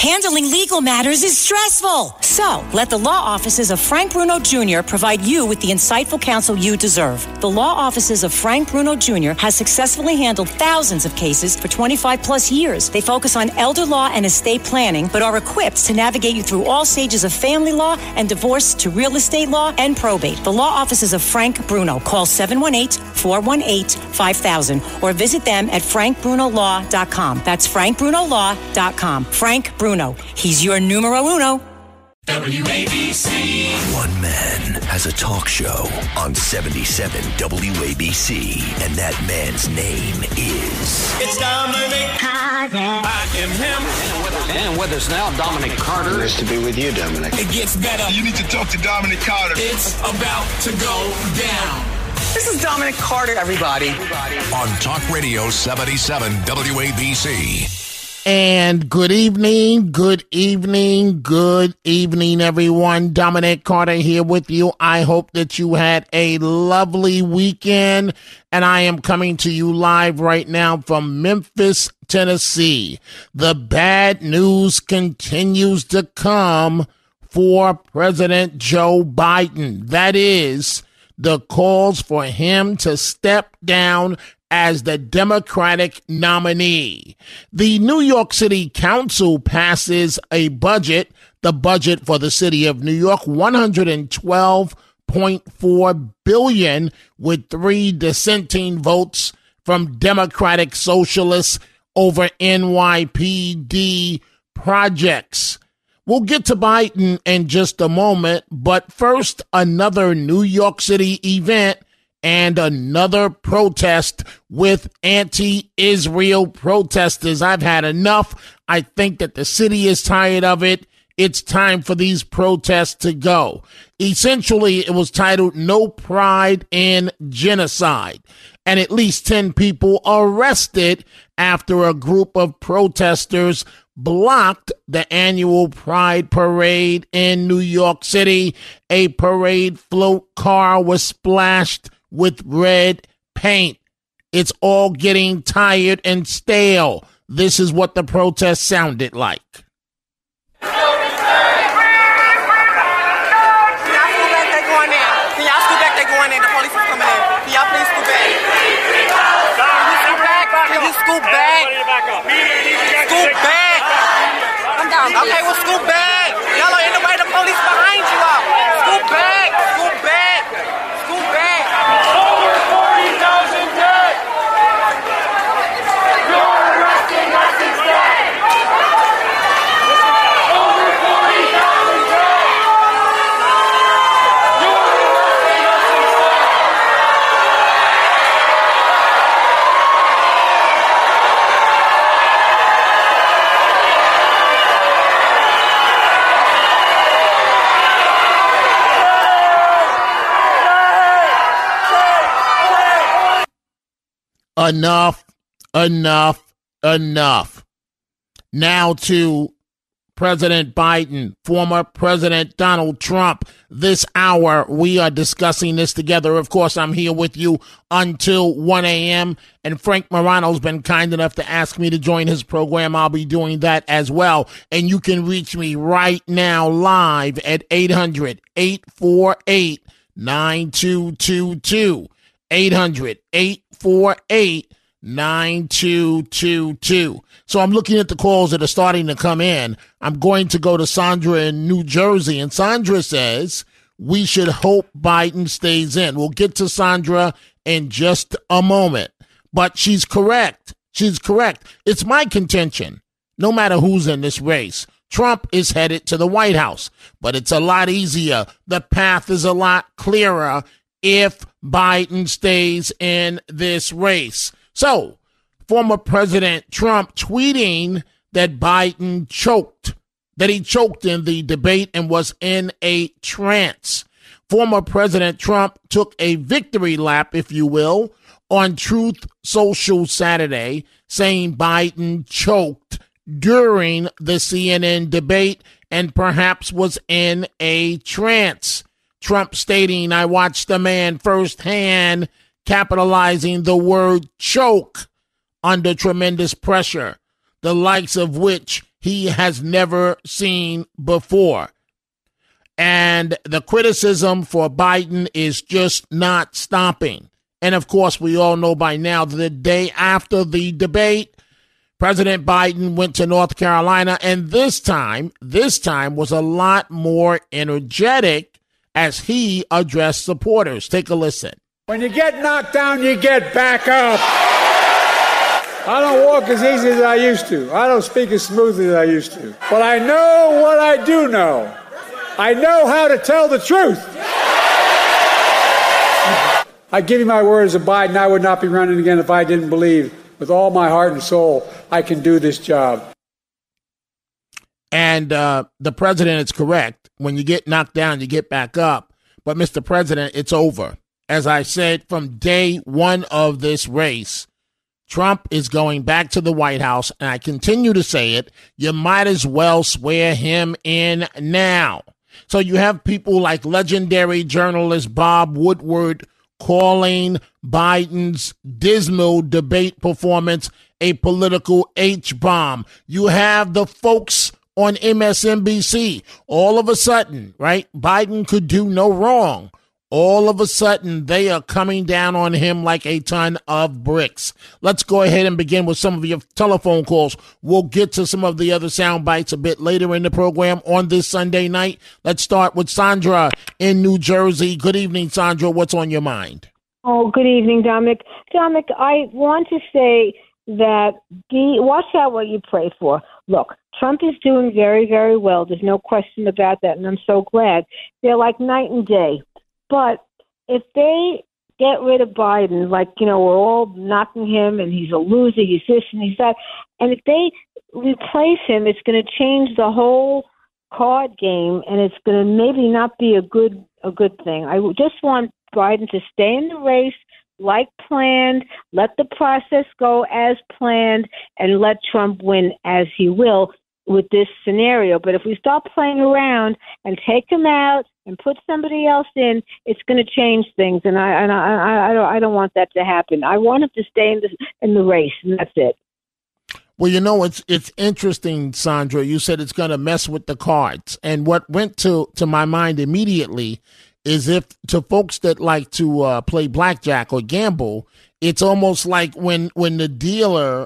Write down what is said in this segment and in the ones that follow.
Handling legal matters is stressful. So, let the law offices of Frank Bruno Jr. provide you with the insightful counsel you deserve. The law offices of Frank Bruno Jr. has successfully handled thousands of cases for 25 plus years. They focus on elder law and estate planning, but are equipped to navigate you through all stages of family law and divorce to real estate law and probate. The law offices of Frank Bruno. Call 718-418-5000 or visit them at frankbrunolaw.com. That's frankbrunolaw.com. Frank Bruno. He's your numero uno. WABC. One man has a talk show on 77 WABC, and that man's name is... It's Dominic Carter. I am him. And with us now, Dominic Carter. Nice to be with you, Dominic. It gets better. You need to talk to Dominic Carter. It's about to go down. This is Dominic Carter, everybody. On Talk Radio 77 WABC. And good evening, everyone. Dominic Carter here with you. I hope that you had a lovely weekend, and I am coming to you live right now from Memphis, Tennessee. The bad news continues to come for President Joe Biden. That is, the calls for him to step down as the Democratic nominee. The New York City Council passes a budget, the budget for the city of New York, $112.4 billion, with 3 dissenting votes from Democratic Socialists over NYPD projects. We'll get to Biden in just a moment, but first, another New York City event and another protest with anti-Israel protesters. I've had enough. I think that the city is tired of it. It's time for these protests to go. Essentially, it was titled No Pride in Genocide, and at least 10 people arrested after a group of protesters blocked the annual Pride Parade in New York City. A parade float car was splashed with red paint. It's all getting tired and stale. This is what the protest sounded like. Can y'all scoot back? They're going in. The police is coming in. Can y'all please scoot back? Can you scoot back? Scoot back. Come down. Okay, well, scoot back. Y'all are in the way. The police behind you all. Scoot back. Scoot back. Scoot back. Over 40,000 dead. You're arresting us instead. Over 40,000 dead. You're arresting us instead. Enough. Now to President Biden, former President Donald Trump. This hour, we are discussing this together. Of course, I'm here with you until 1 a.m. And Frank Morano's been kind enough to ask me to join his program. I'll be doing that as well. And you can reach me right now live at 800-848-9222. 800-848-9222. So I'm looking at the calls that are starting to come in. I'm going to go to Sandra in New Jersey, and Sandra says we should hope Biden stays in. We'll get to Sandra in just a moment, but she's correct. It's my contention, no matter who's in this race, Trump is headed to the White House, but it's a lot easier. The path is a lot clearer if Biden stays in this race. So, former President Trump tweeting that Biden choked, that he choked in the debate and was in a trance. Former President Trump took a victory lap, if you will, on Truth Social Saturday, saying Biden choked during the CNN debate and perhaps was in a trance. Trump stating, I watched the man firsthand, capitalizing the word choke under tremendous pressure, the likes of which he has never seen before. And the criticism for Biden is just not stopping. And, of course, we all know by now that the day after the debate, President Biden went to North Carolina, and this time was a lot more energetic as he addressed supporters. Take a listen. When you get knocked down, you get back up. I don't walk as easy as I used to. I don't speak as smoothly as I used to. But I know what I do know. I know how to tell the truth. I give you my word as a Biden, I would not be running again if I didn't believe with all my heart and soul I can do this job. And the president is correct. When you get knocked down, you get back up. But, Mr. President, it's over. As I said from day one of this race, Trump is going back to the White House, and I continue to say it, you might as well swear him in now. So you have people like legendary journalist Bob Woodward calling Biden's dismal debate performance a political H-bomb. You have the folks on MSNBC. All of a sudden, right, Biden could do no wrong. All of a sudden, they are coming down on him like a ton of bricks. Let's go ahead and begin with some of your telephone calls. We'll get to some of the other sound bites a bit later in the program on this Sunday night. Let's start with Sandra in New Jersey. Good evening, Sandra. What's on your mind? Oh, good evening, Dominic. Dominic, I want to say that watch out what you pray for. Look, Trump is doing very, very well. There's no question about that, and I'm so glad. They're like night and day. But if they get rid of Biden, like, we're all knocking him and he's a loser, he's this and he's that, and if they replace him, it's going to change the whole card game, and it's going to maybe not be a good thing. I just want Biden to stay in the race like planned, let the process go as planned, and let Trump win as he will with this scenario. But if we start playing around and take him out and put somebody else in, it's going to change things, and I don't want that to happen. I want him to stay in the race, and that's it. Well, it's interesting, Sandra. You said it's going to mess with the cards, and what went to my mind immediately is if to folks that like to play blackjack or gamble, it's almost like when the dealer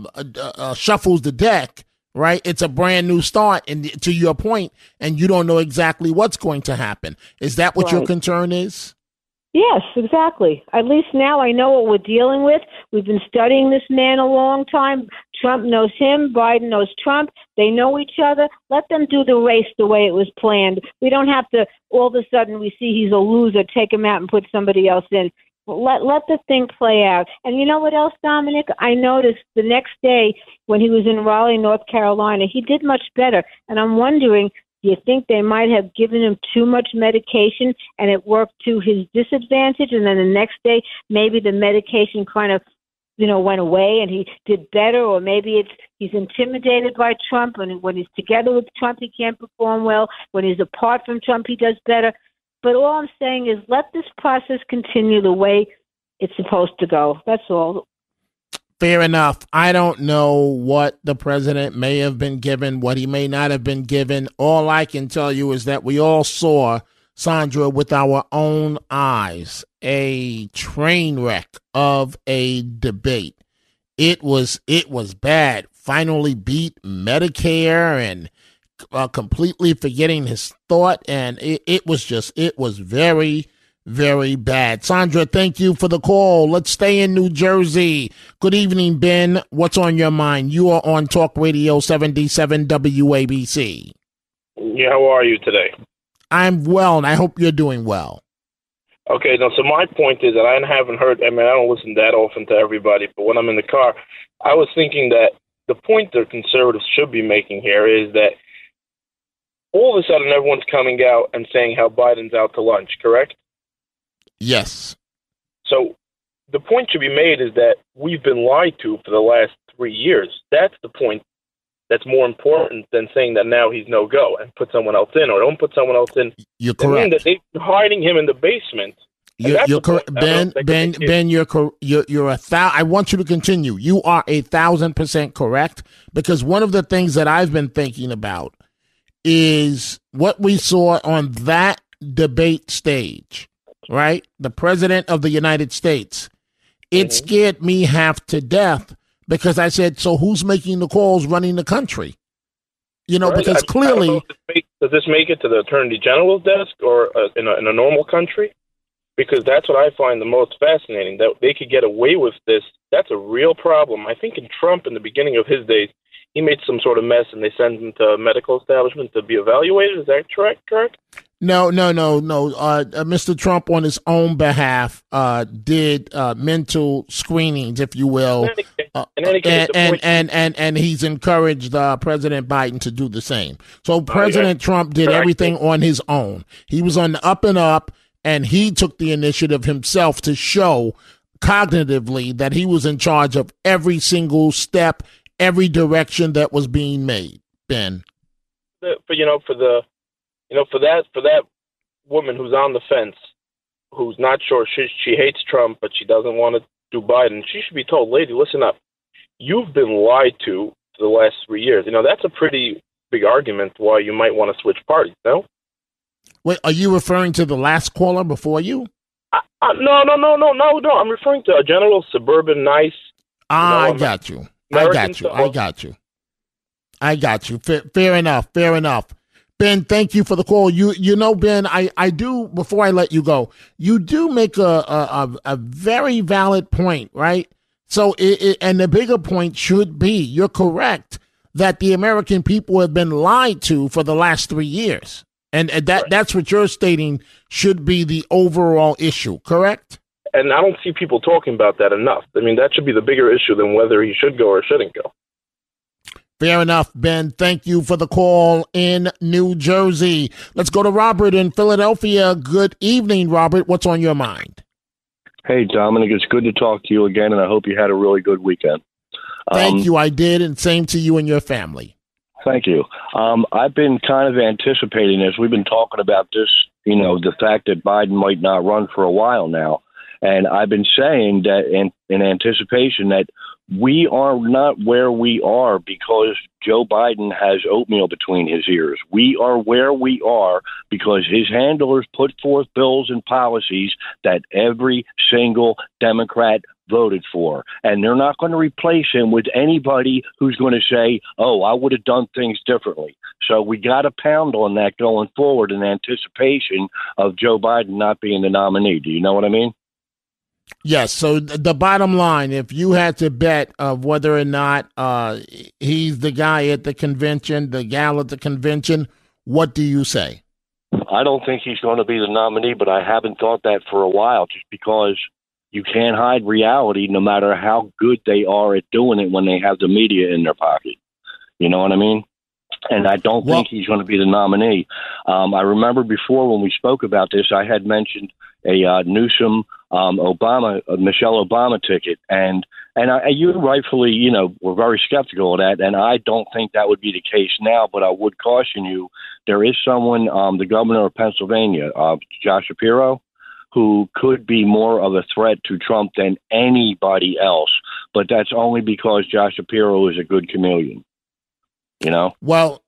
shuffles the deck. Right? It's a brand new start, and to your point, and you don't know exactly what's going to happen. Is that what your concern is? Yes, exactly. At least now I know what we're dealing with. We've been studying this man a long time. Trump knows him. Biden knows Trump. They know each other. Let them do the race the way it was planned. We don't have to, all of a sudden, we see he's a loser, take him out and put somebody else in. Let the thing play out. And you know what else, Dominic? I noticed the next day when he was in Raleigh, North Carolina, he did much better. And I'm wondering, do you think they might have given him too much medication and it worked to his disadvantage? And then the next day, maybe the medication kind of, went away and he did better, or maybe he's intimidated by Trump, and when he's together with Trump, he can't perform well. When he's apart from Trump, he does better. But all I'm saying is let this process continue the way it's supposed to go. That's all. Fair enough. I don't know what the president may have been given, what he may not have been given. All I can tell you is that we all saw, Sandra, with our own eyes, a train wreck of a debate. It was bad. Finally beat Medicare and completely forgetting his thought, and it was very, very bad. Sandra, thank you for the call. Let's stay in New Jersey. Good evening, Ben. What's on your mind? You are on Talk Radio 77 WABC. Yeah, how are you today? I'm well, and I hope you're doing well. Okay, now, so my point is that I haven't heard, I don't listen that often to everybody, but when I'm in the car, I was thinking that the point that conservatives should be making here is that all of a sudden, everyone's coming out and saying how Biden's out to lunch, correct? Yes. So the point should be made is that we've been lied to for the last 3 years. That's the point that's more important than saying that now he's no-go and put someone else in or don't put someone else in. You're correct. I mean that they've been hiding him in the basement You're correct, Ben. You're 1,000. I want you to continue. You are 1,000% correct, because one of the things that I've been thinking about is what we saw on that debate stage, right? The president of the United States. It scared me half to death, because I said, so who's making the calls running the country? You know, because clearly. Does this make it to the Attorney General's desk or in a normal country? Because that's what I find the most fascinating, that they could get away with this. That's a real problem. I think in Trump, in the beginning of his days, he made some sort of mess and they sent him to a medical establishment to be evaluated. Is that correct? No. Mr. Trump, on his own behalf, did mental screenings, if you will. In any case, and he's encouraged President Biden to do the same. So President Trump did everything on his own. He was on the up and up, and he took the initiative himself to show cognitively that he was in charge of every single step, every direction that was being made. Ben, for that woman who's on the fence, who's not sure, she hates Trump, but she doesn't want to do Biden, she should be told, lady, listen up. You've been lied to for the last 3 years. That's a pretty big argument why you might want to switch parties, no? Wait, are you referring to the last caller before you? No. I'm referring to a general suburban nice. I got you. Fair enough. Ben, thank you for the call. You know, Ben, I do, before I let you go, you do make a very valid point, right? So, and the bigger point should be, you're correct, that the American people have been lied to for the last 3 years. And that's what you're stating should be the overall issue, correct? And I don't see people talking about that enough. I mean, that should be the bigger issue than whether he should go or shouldn't go. Fair enough, Ben. Thank you for the call in New Jersey. Let's go to Robert in Philadelphia. Good evening, Robert. What's on your mind? Hey, Dominic. It's good to talk to you again, and I hope you had a really good weekend. Thank you. I did, and same to you and your family. Thank you. I've been kind of anticipating this. We've been talking about this, the fact that Biden might not run for a while now. And I've been saying that in anticipation that we are not where we are because Joe Biden has oatmeal between his ears. We are where we are because his handlers put forth bills and policies that every single Democrat voted for. And they're not going to replace him with anybody who's going to say, oh, I would have done things differently. So we got to pound on that going forward in anticipation of Joe Biden not being the nominee. Do you know what I mean? Yes. So the bottom line, if you had to bet of whether or not he's the guy at the convention, the gal at the convention, what do you say? I don't think he's going to be the nominee, but I haven't thought that for a while just because you can't hide reality no matter how good they are at doing it when they have the media in their pocket. You know what I mean? And I don't think he's going to be the nominee. I remember before when we spoke about this, I had mentioned a Newsom Michelle Obama ticket, and you rightfully, were very skeptical of that, and I don't think that would be the case now. But I would caution you: there is someone, the governor of Pennsylvania, Josh Shapiro, who could be more of a threat to Trump than anybody else. But that's only because Josh Shapiro is a good chameleon. Well,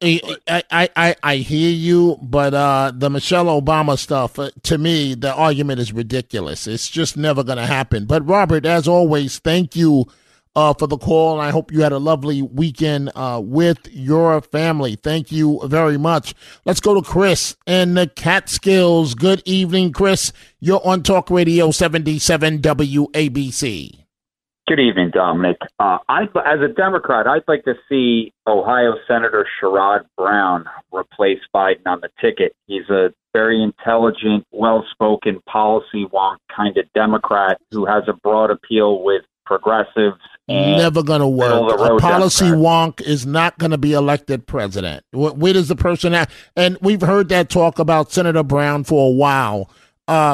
I hear you, but the Michelle Obama stuff, to me, the argument is ridiculous. It's just never going to happen. But Robert, as always, thank you for the call. I hope you had a lovely weekend with your family. Thank you very much. Let's go to Chris in the Catskills. Good evening, Chris. You're on Talk Radio 77 WABC. Good evening, Dominic. As a Democrat, I'd like to see Ohio Senator Sherrod Brown replace Biden on the ticket. He's a very intelligent, well-spoken, policy wonk kind of Democrat who has a broad appeal with progressives. Never going to work. A policy wonk is not going to be elected president. Where does the person have? And we've heard that talk about Senator Brown for a while. How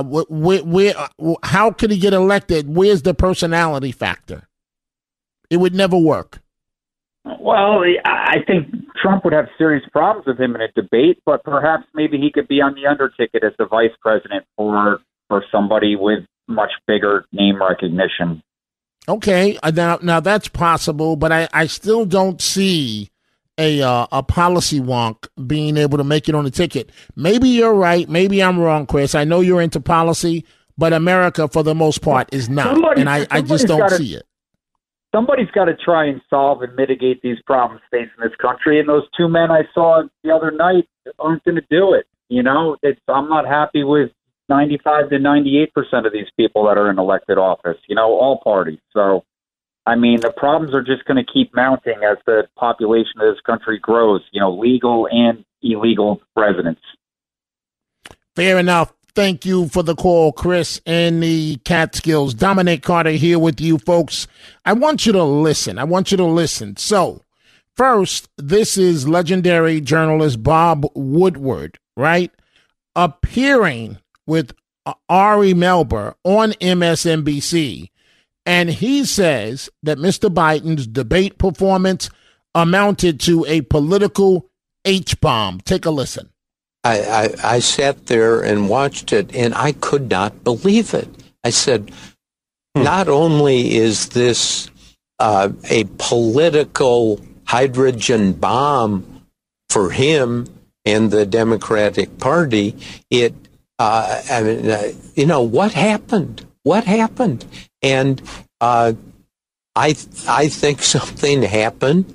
could he get elected? Where's the personality factor? It would never work. Well, I think Trump would have serious problems with him in a debate, but perhaps maybe he could be on the under ticket as the vice president for for somebody with much bigger name recognition. Okay, now that's possible, but I still don't see a policy wonk being able to make it on the ticket. Maybe you're right. Maybe I'm wrong, Chris. I know you're into policy, but America, for the most part, is not, and I just don't see it. Somebody's got to try and solve and mitigate these problems facing this country, and those two men I saw the other night aren't going to do it. You know, I'm not happy with 95 to 98% of these people that are in elected office, you know, all parties. So, I mean, the problems are just going to keep mounting as the population of this country grows, you know, legal and illegal residents. Fair enough. Thank you for the call, Chris in the Catskills. Dominic Carter here with you, folks. I want you to listen. So, first, this is legendary journalist Bob Woodward, right? Appearing with Ari Melber on MSNBC. And he says that Mr. Biden's debate performance amounted to a political H-bomb. Take a listen. I sat there and watched it, and I could not believe it. I said, not only is this a political hydrogen bomb for him and the Democratic Party, what happened? What happened? And I think something happened.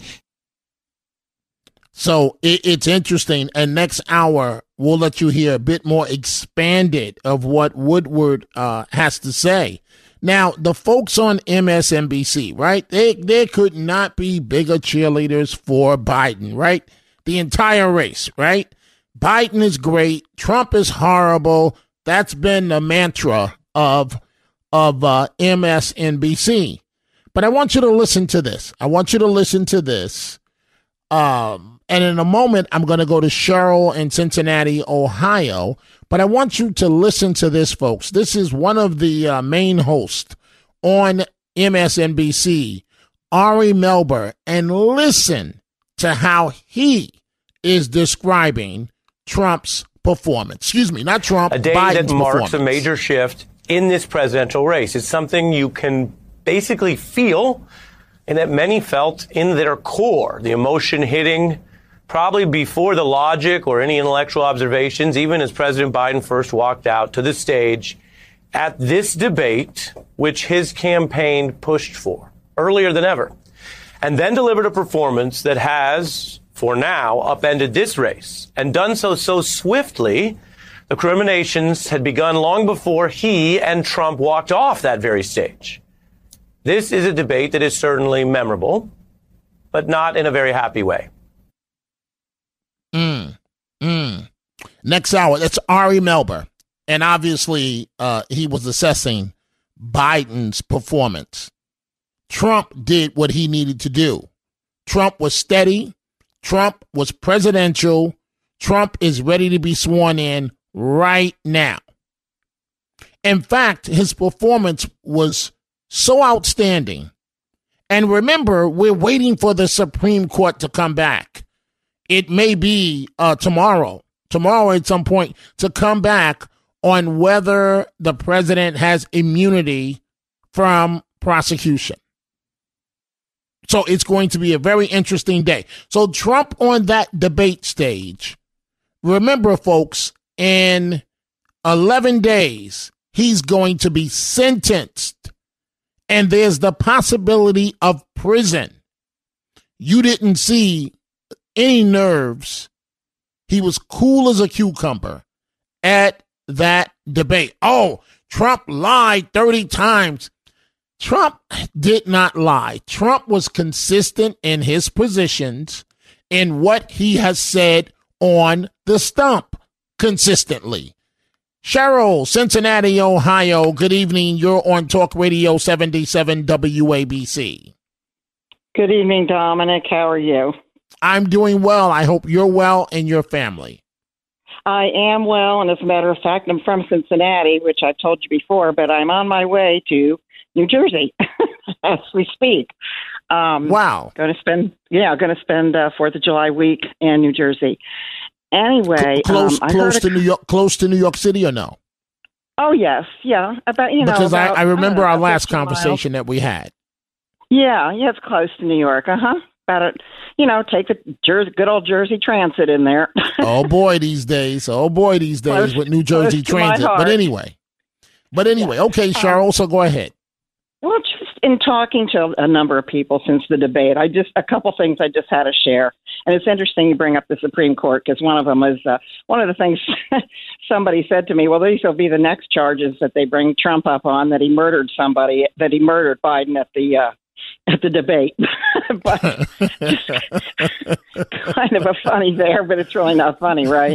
So it's interesting. And next hour, we'll let you hear a bit more expanded of what Woodward has to say. Now, the folks on MSNBC, right? There could not be bigger cheerleaders for Biden, right? The entire race, right? Biden is great. Trump is horrible. That's been the mantra of MSNBC. But I want you to listen to this. And in a moment, I'm going to go to Cheryl in Cincinnati, Ohio. But I want you to listen to this, folks. This is one of the main hosts on MSNBC, Ari Melber, and listen to how he is describing Trump's performance. Excuse me, not Trump, a day Biden's that marks performance. a major shift in this presidential race. It's something you can basically feel and that many felt in their core, the emotion hitting probably before the logic or any intellectual observations, even as President Biden first walked out to the stage at this debate, which his campaign pushed for earlier than ever, and then delivered a performance that has, for now, upended this race, and done so swiftly. The recriminations had begun long before he and Trump walked off that very stage. This is a debate that is certainly memorable, but not in a very happy way. Next hour, that's Ari Melber. And obviously, he was assessing Biden's performance. Trump did what he needed to do. Trump was steady. Trump was presidential. Trump is ready to be sworn in right now. In fact, his performance was so outstanding. And remember, we're waiting for the Supreme Court to come back. It may be tomorrow at some point, to come back on whether the president has immunity from prosecution. So it's going to be a very interesting day. So Trump on that debate stage, remember, folks, in 11 days, he's going to be sentenced. And there's the possibility of prison. You didn't see any nerves. He was cool as a cucumber at that debate. Oh, Trump lied 30 times. Trump did not lie. Trump was consistent in his positions in what he has said on the stump consistently. Cheryl, Cincinnati, Ohio. Good evening. You're on Talk Radio 77 WABC. Good evening, Dominic. How are you? I'm doing well. I hope you're well and your family. I am well, and as a matter of fact, I'm from Cincinnati, which I've told you before, but I'm on my way to New Jersey as we speak. Wow. Going to spend 4th of July week in New Jersey. Anyway, close to New York City or no? Oh, yes. Yeah. About, Because about, I remember our last 50 miles. conversation that we had. Yeah, it's close to New York. About it, take the good old Jersey Transit in there. Oh boy, these days. Close- With New Jersey close to my Transit. heart. But anyway, okay, Cheryl. So go ahead. Well, just in talking to a number of people since the debate, a couple things I just had to share. And it's interesting you bring up the Supreme Court, because one of them was one of the things somebody said to me, well, these will be the next charges that they bring Trump up on, that he murdered Biden at the debate. But kind of a funny there, but it's really not funny, right?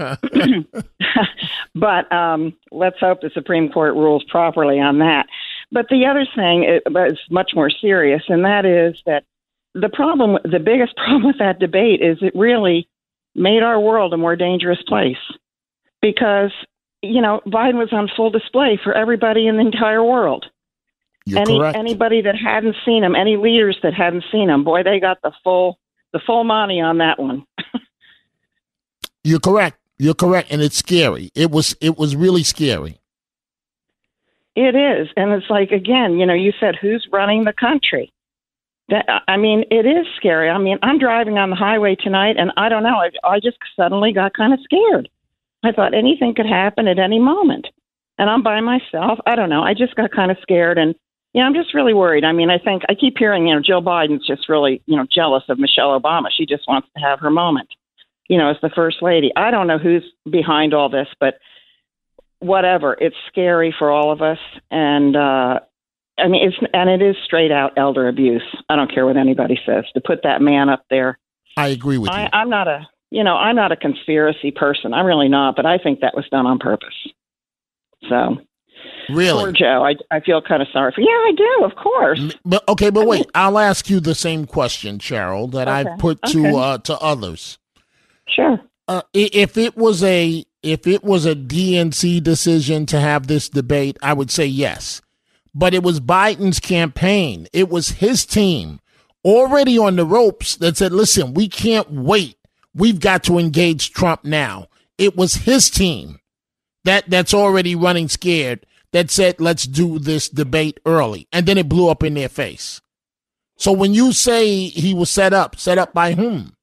But let's hope the Supreme Court rules properly on that. But the other thing is much more serious, and that is that the biggest problem with that debate is it really made our world a more dangerous place, because, Biden was on full display for everybody in the entire world. Correct. Anybody that hadn't seen him, any leaders that hadn't seen him, boy, they got the full money on that one. You're correct. And it's scary. It was really scary. It is. And it's like, again, you said, who's running the country? It is scary. I'm driving on the highway tonight, and I don't know. I just suddenly got kind of scared. I thought anything could happen at any moment. And I'm by myself. I don't know. I just got kind of scared. And, I'm just really worried. I keep hearing, Jill Biden's just really, jealous of Michelle Obama. She just wants to have her moment, as the first lady. I don't know who's behind all this, but whatever. It's scary for all of us. And, it is straight out elder abuse. I don't care what anybody says. To put that man up there. I agree with you. I'm not a conspiracy person. I'm really not, but I think that was done on purpose. So, really, poor Joe. I feel kind of sorry for. Yeah, I do. Of course. But wait. I'll ask you the same question, Cheryl, that I've put to others. Sure. If it was a DNC decision to have this debate, I would say yes. But it was Biden's campaign. It was his team already on the ropes that said, listen, we can't wait. We've got to engage Trump now. It was his team that's already running scared that said, let's do this debate early. And then it blew up in their face. So when you say he was set up by whom?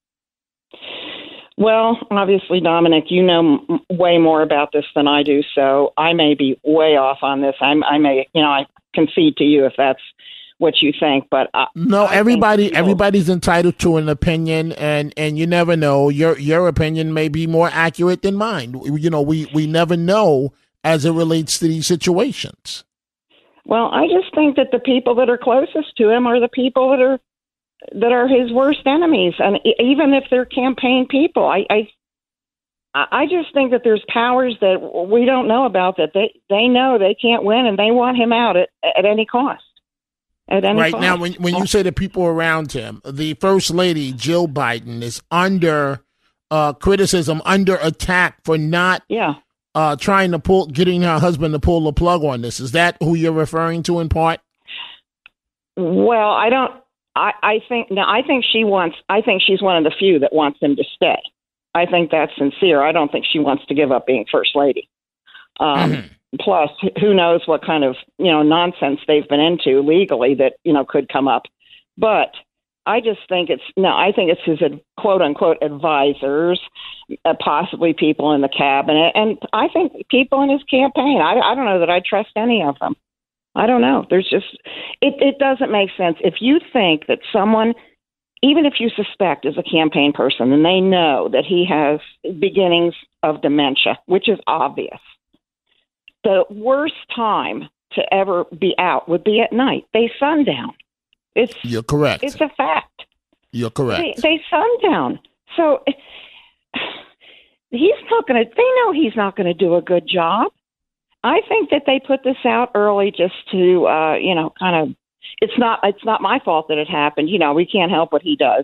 Well, obviously, Dominic, you know way more about this than I do, so I may be way off on this. I concede to you if that's what you think, but everybody's entitled to an opinion, and you never know. Your opinion may be more accurate than mine. We never know as it relates to these situations. Well, I just think that the people that are closest to him are the people that are his worst enemies, and even if they're campaign people, I just think that there's powers that we don't know about that they know they can't win, and they want him out at any cost. Right now, when you say the people around him, the First Lady Jill Biden is under criticism, under attack for not trying to getting her husband to pull the plug on this. Is that who you're referring to in part? Well, I don't. I think she's one of the few that wants him to stay. I think that's sincere. I don't think she wants to give up being First Lady. Plus, who knows what kind of nonsense they've been into legally that could come up. But I just think I think it's his quote unquote advisors, possibly people in the cabinet, and I think people in his campaign. I don't know that I trust any of them. I don't know. There's just, it doesn't make sense. If you think that someone, even if you suspect is a campaign person and they know that he has beginnings of dementia, which is obvious, the worst time to ever be out would be at night. They sundown. You're correct. It's a fact. You're correct. They sundown. So they know he's not going to do a good job. I think that they put this out early just to, kind of. It's not my fault that it happened. We can't help what he does.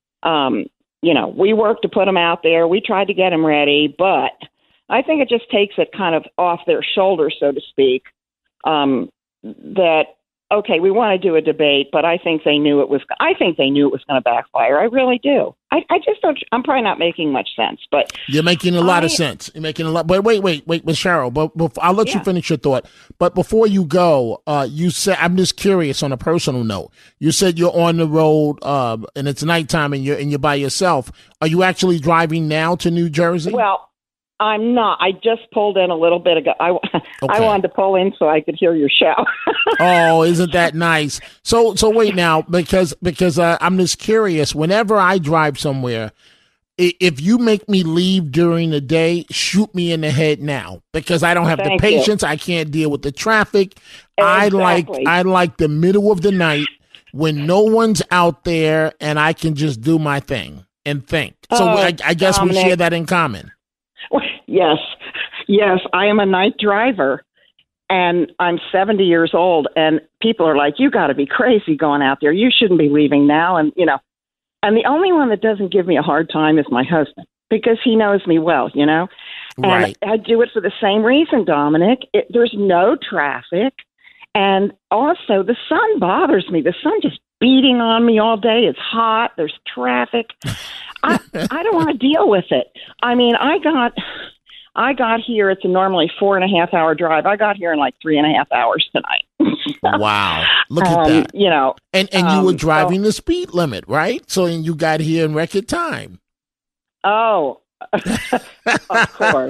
We worked to put him out there. We tried to get him ready, but I think it just takes it kind of off their shoulders, so to speak. That okay, we want to do a debate, but I think they knew it was going to backfire. I really do. I just don't. I'm probably not making much sense, but you're making a lot of sense. You're making a lot. But wait, Miss Cheryl. But I'll let you finish your thought. But before you go, you said, I'm just curious on a personal note. You said you're on the road, and it's nighttime, and you're by yourself. Are you actually driving now to New Jersey? Well, I'm not. I just pulled in a little bit ago. I wanted to pull in so I could hear your show. Oh, isn't that nice? So wait now, because I'm just curious. Whenever I drive somewhere, if you make me leave during the day, shoot me in the head now, because I don't have the patience. I can't deal with the traffic. Exactly. I like the middle of the night when no one's out there and I can just do my thing and think. So I guess Dominic, we share that in common. Yes, I am a night driver, and I'm 70 years old, and people are like, you got to be crazy going out there. You shouldn't be leaving now. And, and the only one that doesn't give me a hard time is my husband, because he knows me well, Right. And I do it for the same reason, Dominic. There's no traffic, and also the sun bothers me. The sun just beating on me all day. It's hot. There's traffic. I don't want to deal with it. I mean, I got here. It's a normally 4.5 hour drive. I got here in like 3.5 hours tonight. Wow. Look at that. And you were driving the speed limit, right? So and you got here in record time. Oh, of course.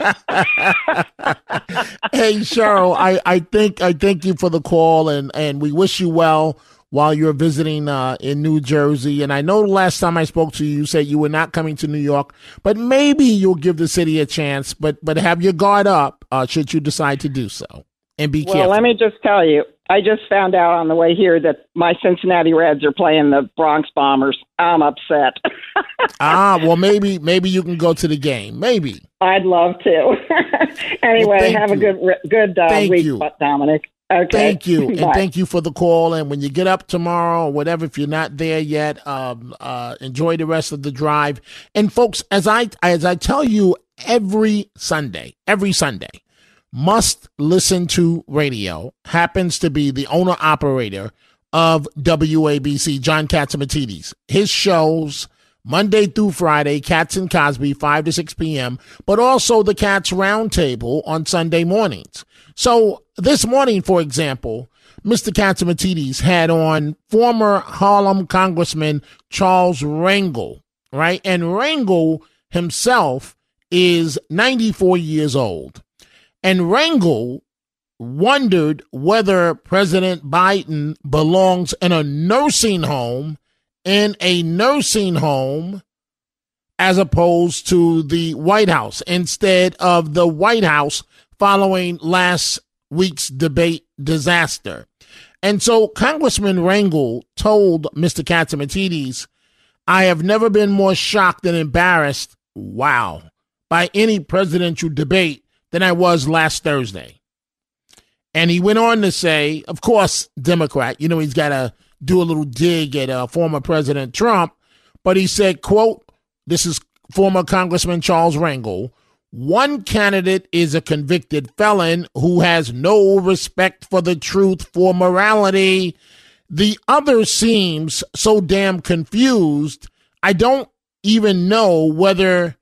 Hey, Cheryl, I thank you for the call, and we wish you well while you're visiting in New Jersey. And I know the last time I spoke to you, you said you were not coming to New York, but maybe you'll give the city a chance, but have your guard up should you decide to do so. And be careful. Well, let me just tell you, I just found out on the way here that my Cincinnati Reds are playing the Bronx Bombers. I'm upset. Well, maybe you can go to the game. Maybe. I'd love to. Anyway, have a good week, Dominic. Okay. Thank you. And thank you for the call. And when you get up tomorrow or whatever, if you're not there yet, enjoy the rest of the drive. And folks, as I tell you every Sunday, Must Listen to Radio happens to be the owner operator of WABC, John Catsimatidis. His shows Monday through Friday, Cats and Cosby, 5 to 6 p.m., but also the Cats Roundtable on Sunday mornings. So this morning, for example, Mr. Catsimatidis had on former Harlem Congressman Charles Rangel, right? And Rangel himself is 94 years old. And Rangel wondered whether President Biden belongs in a nursing home as opposed to the White House, instead of the White House following last week's debate disaster. And so Congressman Rangel told Mr. Catsimatidis, I have never been more shocked and embarrassed, by any presidential debate than I was last Thursday. And he went on to say, of course, Democrat, he's got to do a little dig at former President Trump, but he said, quote, this is former Congressman Charles Rangel, one candidate is a convicted felon who has no respect for the truth, for morality. The other seems so damn confused. I don't even know whether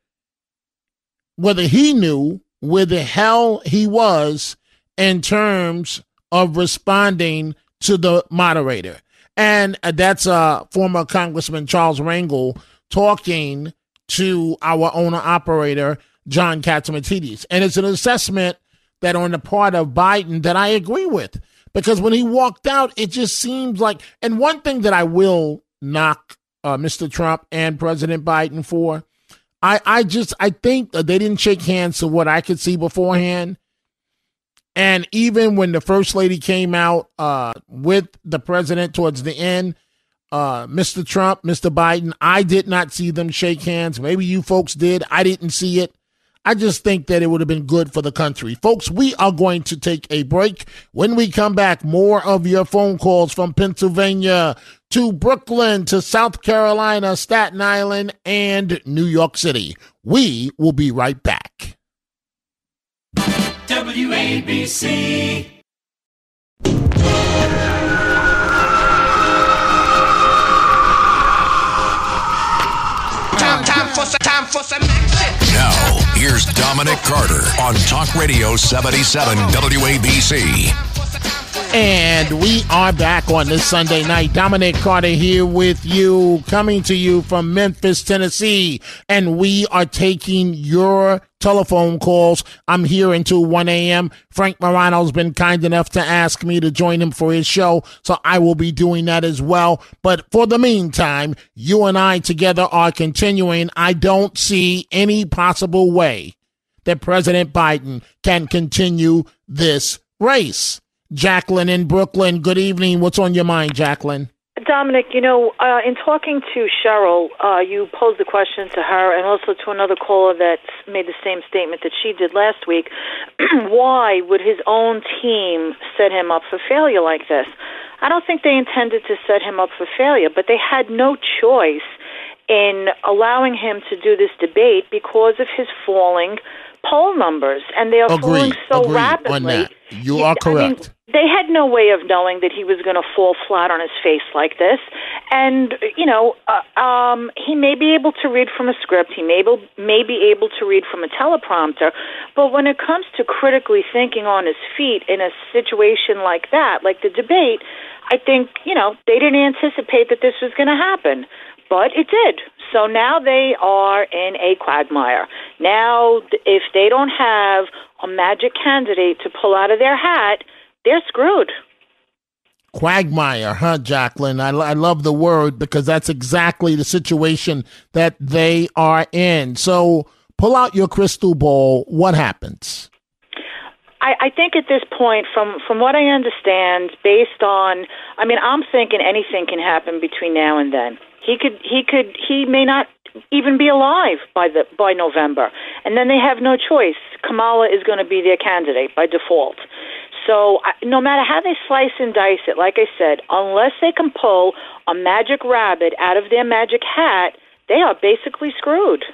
he knew where the hell he was in terms of responding to the moderator. And that's former Congressman Charles Rangel talking to our owner-operator, John Catsimatidis. And it's an assessment that on the part of Biden that I agree with. Because when he walked out, it just seems like, and one thing that I will knock Mr. Trump and President Biden for, I think they didn't shake hands to what I could see beforehand. And even when the First Lady came out with the president towards the end, Mr. Trump, Mr. Biden, I did not see them shake hands. Maybe you folks did. I didn't see it. I just think that it would have been good for the country. Folks, we are going to take a break. When we come back, more of your phone calls from Pennsylvania to Brooklyn to South Carolina, Staten Island, and New York City. We will be right back. WABC. Time for some action. Now, here's Dominic Carter on Talk Radio 77 WABC. And we are back on this Sunday night. Dominic Carter here with you, coming to you from Memphis, Tennessee. And we are taking your telephone calls. I'm here until 1 a.m. Frank Morano's been kind enough to ask me to join him for his show, so I will be doing that as well. But for the meantime, you and I together are continuing. I don't see any possible way that President Biden can continue this race. Jacqueline in Brooklyn, good evening. What's on your mind, Jacqueline? Dominic, in talking to Cheryl, you posed the question to her and also to another caller that made the same statement that she did last week. Why would his own team set him up for failure like this? I don't think they intended to set him up for failure, but they had no choice in allowing him to do this debate because of his falling poll numbers, and they are falling so rapidly. On that. You are correct. They had no way of knowing that he was going to fall flat on his face like this. And, he may be able to read from a script. He may be able to read from a teleprompter. But when it comes to critically thinking on his feet in a situation like that, like the debate, I think, they didn't anticipate that this was going to happen. But it did. So now they are in a quagmire. Now, if they don't have a magic candidate to pull out of their hat, they're screwed. Quagmire, huh, Jacqueline? I love the word because that's exactly the situation that they are in. So pull out your crystal ball. What happens? I think at this point, from what I understand, based on, I'm thinking anything can happen between now and then. He may not even be alive by November, and then they have no choice. Kamala is going to be their candidate by default. So no matter how they slice and dice it, like I said, unless they can pull a magic rabbit out of their magic hat, they are basically screwed.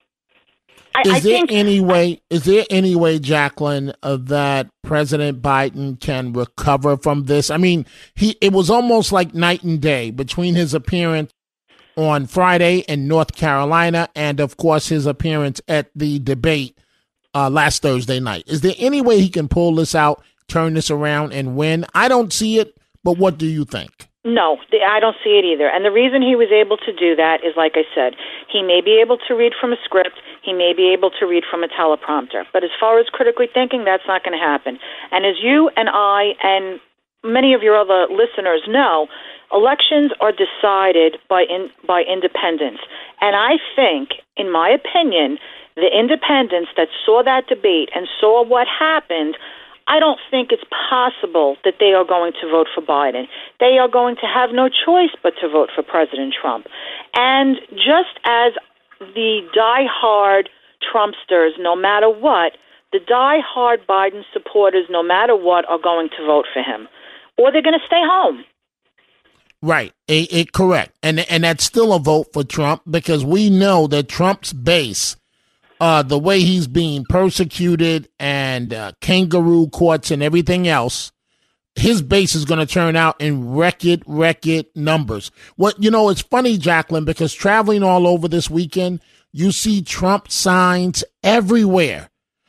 Is there any way, Jacqueline, that President Biden can recover from this? It was almost like night and day between his appearance on Friday in North Carolina and, of course, his appearance at the debate last Thursday night. Is there any way he can pull this out, turn this around, and win? I don't see it, but what do you think? No, I don't see it either. And the reason he was able to do that is, like I said, he may be able to read from a script. He may be able to read from a teleprompter. But as far as critically thinking, that's not going to happen. And as you and I and many of your other listeners know, elections are decided by independents. And I think, in my opinion, the independents that saw that debate and saw what happened, I don't think it's possible that they are going to vote for Biden. They are going to have no choice but to vote for President Trump. And just as the diehard Trumpsters, no matter what, the diehard Biden supporters, no matter what, are going to vote for him. Or they're going to stay home. Right. Correct. And that's still a vote for Trump because we know that Trump's base, the way he's being persecuted and kangaroo courts and everything else, his base is going to turn out in record numbers. It's funny, Jacqueline, because traveling all over this weekend, you see Trump signs everywhere.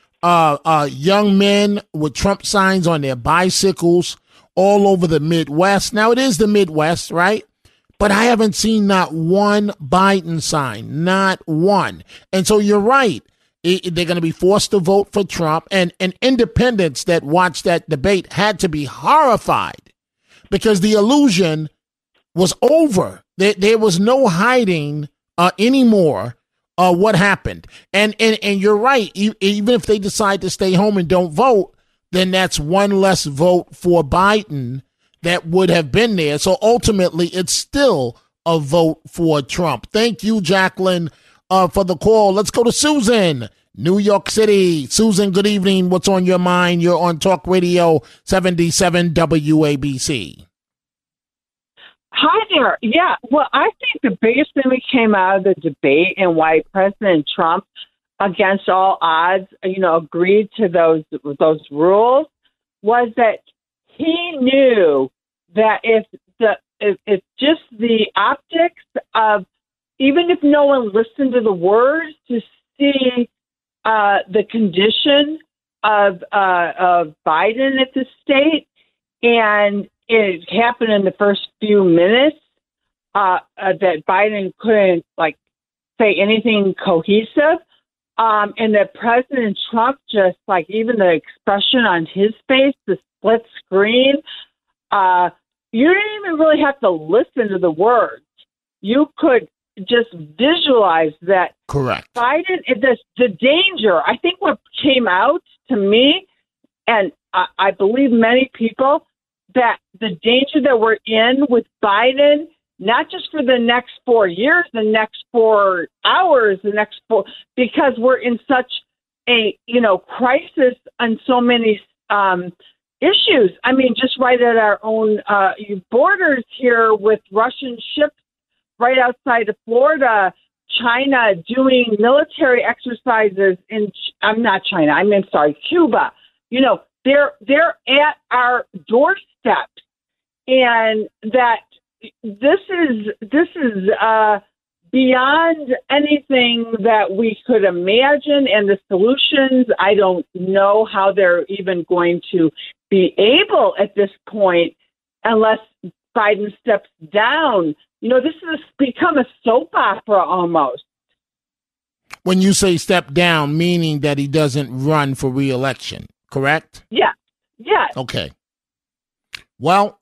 Young men with Trump signs on their bicycles all over the Midwest. Now, it is the Midwest, right? But I haven't seen not one Biden sign, not one. And so you're right. They're going to be forced to vote for Trump. And independents that watched that debate had to be horrified because the illusion was over. There was no hiding anymore what happened. And you're right. Even if they decide to stay home and don't vote, then that's one less vote for Biden that would have been there. So ultimately, it's still a vote for Trump. Thank you, Jacqueline, for the call. Let's go to Susan, New York City. Susan, good evening. What's on your mind? You're on Talk Radio 77 WABC. Hi there. Yeah, well, I think the biggest thing that came out of the debate and why President Trump, against all odds, agreed to those rules was that he knew that if just the optics of even if no one listened to the words, to see the condition of Biden at the state, and it happened in the first few minutes that Biden couldn't say anything cohesive, and that President Trump just even the expression on his face, the split screen. You didn't even really have to listen to the words. You could just visualize that. Correct. Biden, the danger, I think what came out to me, and I believe many people, that the danger that we're in with Biden, not just for the next 4 years, the next 4 hours, because we're in such a, crisis on so many issues. I mean, just right at our own borders here with Russian ships right outside of Florida, China doing military exercises Cuba. They're at our doorstep, and that this is beyond anything that we could imagine, and the solutions, I don't know how they're even going to be able at this point unless Biden steps down. This has become a soap opera almost. When you say step down, meaning that he doesn't run for re-election, correct? Yeah. Yeah. Okay. Well,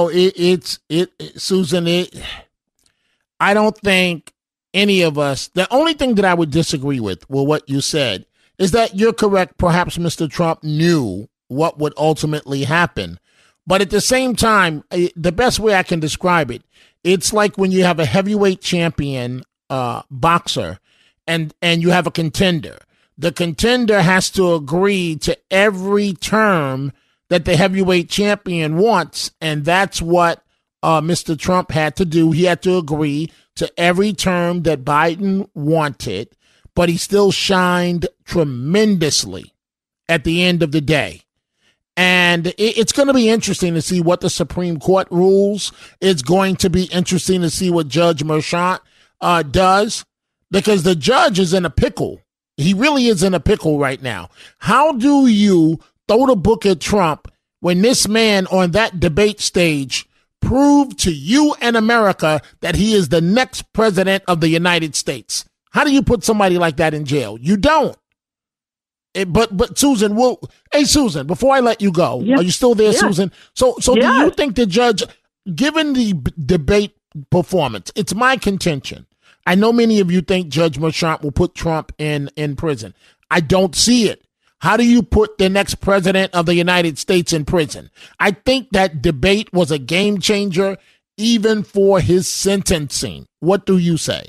Susan, I don't think any of us, the only thing that I would disagree with what you said is that you're correct. Perhaps Mr. Trump knew what would ultimately happen. But at the same time, the best way I can describe it, it's like when you have a heavyweight champion boxer and you have a contender. The contender has to agree to every term that the heavyweight champion wants, and that's what Mr. Trump had to do. He had to agree to every term that Biden wanted, but he still shined tremendously at the end of the day. And it's going to be interesting to see what the Supreme Court rules. It's going to be interesting to see what Judge Merchant does, because the judge is in a pickle. He really is in a pickle right now. How do you throw the book at Trump when this man on that debate stage proved to you and America that he is the next president of the United States? How do you put somebody like that in jail? You don't. But Susan, hey Susan, before I let you go, Are you still there, Susan? So do you think the judge, given the debate performance, it's my contention. I know many of you think Judge Merchant will put Trump in prison. I don't see it. How do you put the next president of the United States in prison? I think that debate was a game changer, even for his sentencing. What do you say?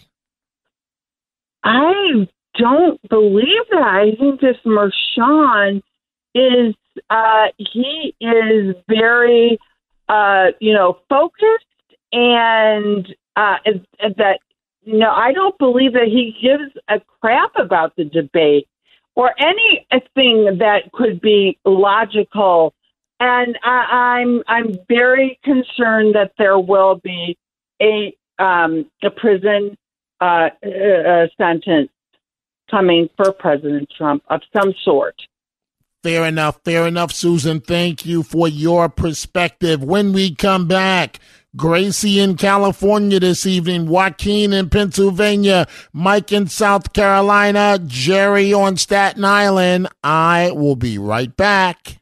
I don't believe that. I think this Merchant is he is very focused, and that I don't believe that he gives a crap about the debate or anything that could be logical. And I'm very concerned that there will be a prison sentence coming for President Trump of some sort. Fair enough, Susan. Thank you for your perspective. When we come back, Gracie in California this evening, Joaquin in Pennsylvania, Mike in South Carolina, Jerry on Staten Island. I will be right back.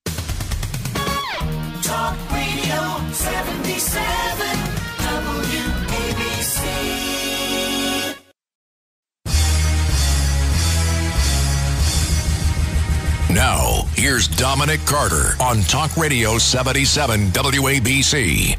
Talk Radio 77 WABC. Now, here's Dominic Carter on Talk Radio 77 WABC.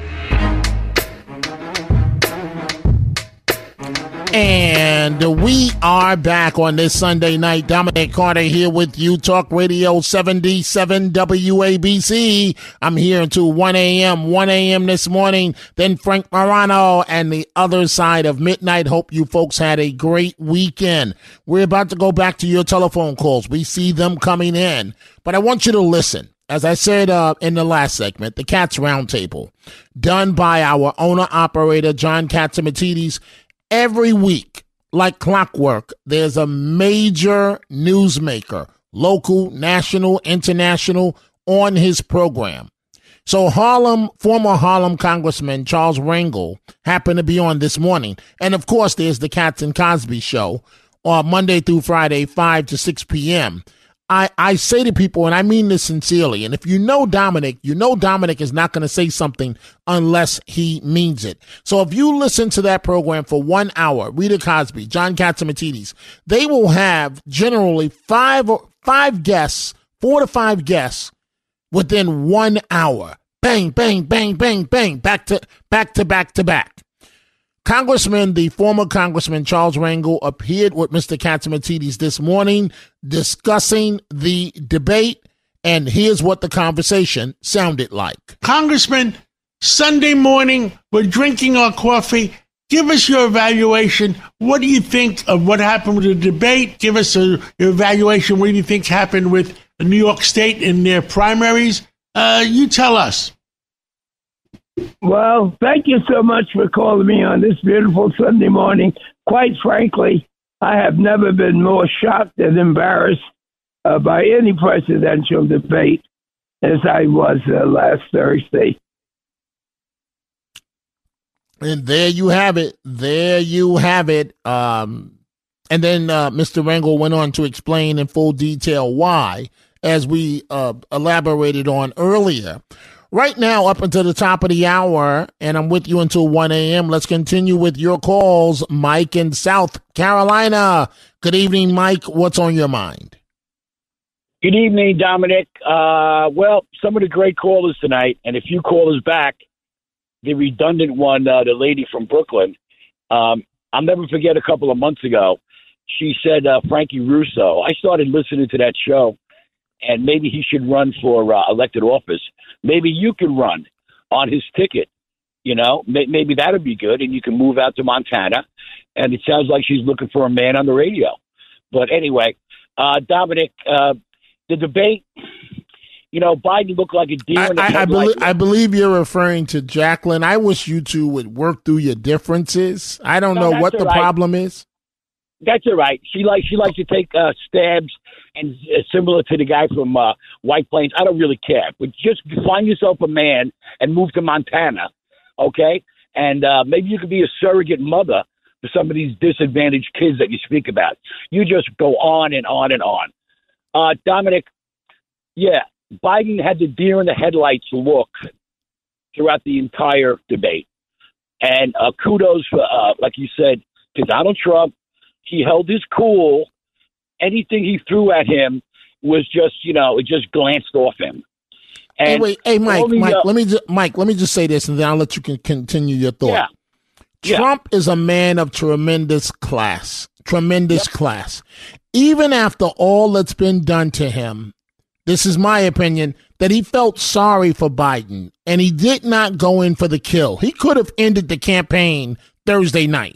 And we are back on this Sunday night. Dominic Carter here with you, Talk Radio 77 WABC. I'm here until 1 a.m. this morning. Then Frank Morano and the other side of midnight. Hope you folks had a great weekend. We're about to go back to your telephone calls. We see them coming in, but I want you to listen. As I said in the last segment, the Cats Roundtable, done by our owner-operator, John Katsimatidis, every week, like clockwork, there's a major newsmaker, local, national, international, on his program. So former Harlem Congressman Charles Rangel happened to be on this morning. And, of course, there's the Katz and Cosby Show on Monday through Friday, 5 to 6 p.m. I say to people, and I mean this sincerely, and if you know Dominic is not going to say something unless he means it. So if you listen to that program for 1 hour, Rita Cosby, John Catsimatidis, they will have generally 4 to 5 guests within 1 hour. Bang, bang, bang, bang, bang, back to back. The former Congressman Charles Rangel appeared with Mr. Catsimatidis this morning discussing the debate, and here's what the conversation sounded like. Congressman, Sunday morning, we're drinking our coffee. Give us your evaluation. What do you think of what happened with the debate? Give us your evaluation. What do you think happened with New York State in their primaries? You tell us. Well, thank you so much for calling me on this beautiful Sunday morning. Quite frankly, I have never been more shocked and embarrassed by any presidential debate as I was last Thursday. And there you have it. And then Mr. Rangel went on to explain in full detail why, as we elaborated on earlier. Right now, up until the top of the hour, and I'm with you until 1 a.m., let's continue with your calls. Mike in South Carolina. Good evening, Mike. What's on your mind? Good evening, Dominic. Well, some of the great callers tonight, and a few callers back, the redundant one, the lady from Brooklyn, I'll never forget a couple of months ago, she said Frankie Russo. I started listening to that show, and maybe he should run for elected office. Maybe you could run on his ticket. You know, maybe that would be good, and you can move out to Montana. And it sounds like she's looking for a man on the radio. But anyway, Dominic, the debate, you know, Biden looked like a deer in the headlights. I believe you're referring to Jacqueline. I wish you two would work through your differences. I don't know what the problem is. That's all right. She likes to take stabs, and similar to the guy from White Plains. I don't really care. But just find yourself a man and move to Montana, okay? And maybe you could be a surrogate mother for some of these disadvantaged kids that you speak about. You just go on and on and on. Dominic, yeah, Biden had the deer in the headlights look throughout the entire debate. And kudos, for, like you said, to Donald Trump. He held his cool. Anything he threw at him was just, you know, it just glanced off him. And Mike, let me just say this, and then I'll let you continue your thought. Yeah. Trump is a man of tremendous class. Class. Even after all that's been done to him, this is my opinion, that he felt sorry for Biden, and he did not go in for the kill. He could have ended the campaign Thursday night.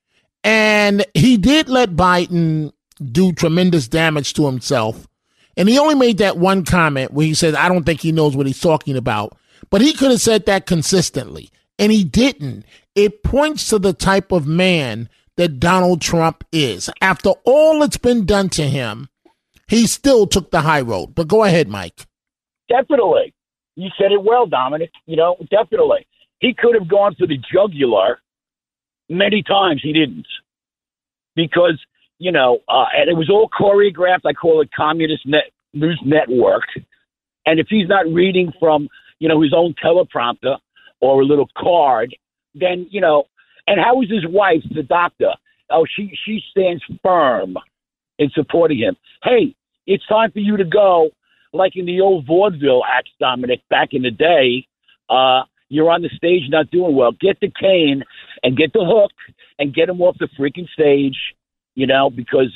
And he did let Biden do tremendous damage to himself. And he only made that one comment where he said, I don't think he knows what he's talking about. But he could have said that consistently. And he didn't. It points to the type of man that Donald Trump is. After all that's been done to him, he still took the high road. But go ahead, Mike. Definitely. You said it well, Dominic. You know, definitely. He could have gone for the jugular. Many times he didn't, because, you know, and it was all choreographed. I call it communist news network. And if he's not reading from, you know, his own teleprompter or a little card, then, you know, and how is his wife, the doctor? Oh, she stands firm in supporting him. Hey, it's time for you to go, like in the old vaudeville acts, Dominic, back in the day. You're on the stage not doing well. Get the cane and get the hook and get him off the freaking stage, you know, because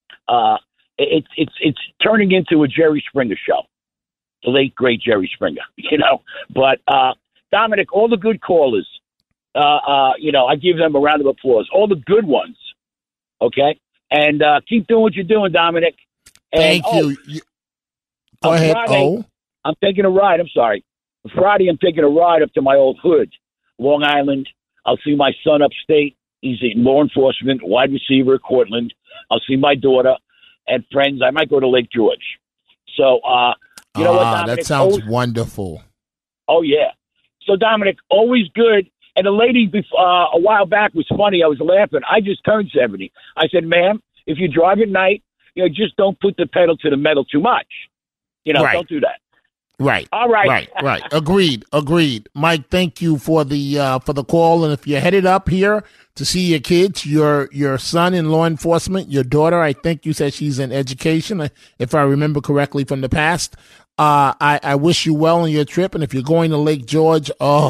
it's turning into a Jerry Springer show, the late, great Jerry Springer, you know. But, Dominic, all the good callers, you know, I give them a round of applause. All the good ones, okay? And keep doing what you're doing, Dominic. And, Thank you. Go ahead, Friday, I'm taking a ride. I'm sorry. Friday, I'm taking a ride up to my old hood, Long Island. I'll see my son upstate, He's in law enforcement, wide receiver at Cortland. I'll see my daughter and friends. I might go to Lake George. So, you know what, Dominic? That sounds wonderful. Oh, yeah. So, Dominic, always good. And the lady a while back was funny. I was laughing. I just turned 70. I said, ma'am, if you drive at night, just don't put the pedal to the metal too much. Right. Don't do that. Right. All right. Right. Agreed. Mike, thank you for the call. And if you're headed up here to see your kids, your son in law enforcement, your daughter, I think you said she's in education, if I remember correctly from the past. I wish you well on your trip. And if you're going to Lake George,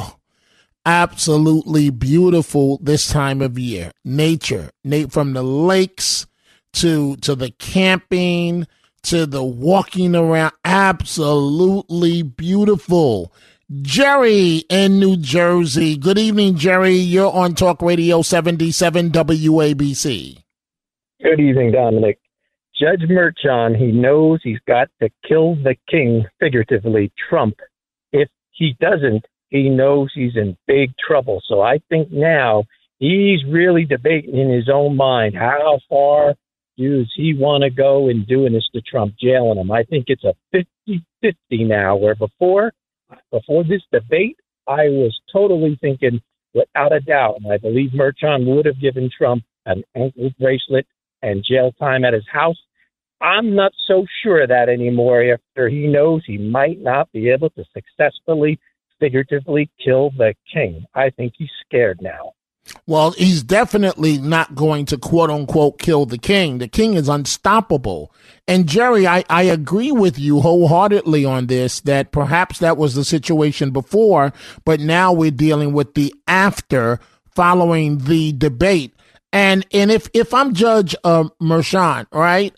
absolutely beautiful this time of year. Nature, from the lakes to the camping to the walking around, absolutely beautiful. Jerry in New Jersey. Good evening, Jerry. You're on Talk Radio 77 WABC. Good evening, Dominic. Judge Merchan, he knows he's got to kill the king, figuratively, Trump. If he doesn't, he knows he's in big trouble. So I think now he's really debating in his own mind how far does he want to go in doing this to Trump, jailing him. I think it's a 50-50 now, where before this debate, I was totally thinking, without a doubt, and I believe Merchan would have given Trump an ankle bracelet and jail time at his house. I'm not so sure of that anymore after he knows he might not be able to successfully, figuratively kill the king. I think he's scared now. Well, he's definitely not going to, quote unquote, kill the king. The king is unstoppable. And Jerry, I agree with you wholeheartedly on this, that perhaps that was the situation before, but now we're dealing with the after following the debate. And if I'm Judge Merchan, right,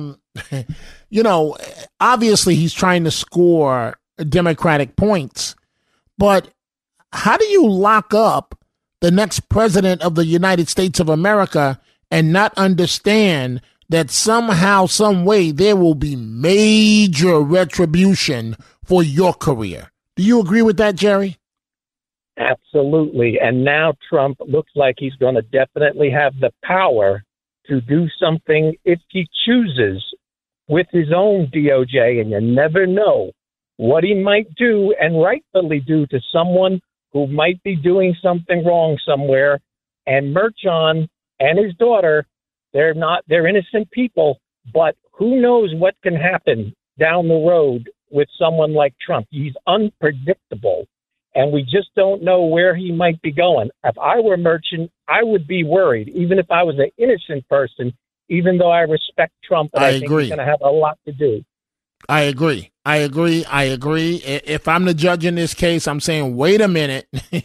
obviously he's trying to score Democratic points, but how do you lock up the next president of the United States of America and not understand that somehow, some way, there will be major retribution for your career? Do you agree with that, Jerry? Absolutely. And now Trump looks like he's going to definitely have the power to do something if he chooses with his own DOJ. And you never know what he might do, and rightfully do, to someone who might be doing something wrong somewhere. And Merchan and his daughter, they're innocent people, but who knows what can happen down the road with someone like Trump. He's unpredictable, and we just don't know where he might be going. If I were Merchan, I would be worried, even if I was an innocent person, even though I respect Trump, and I think he's going to have a lot to do. I agree. If I'm the judge in this case, I'm saying, wait a minute.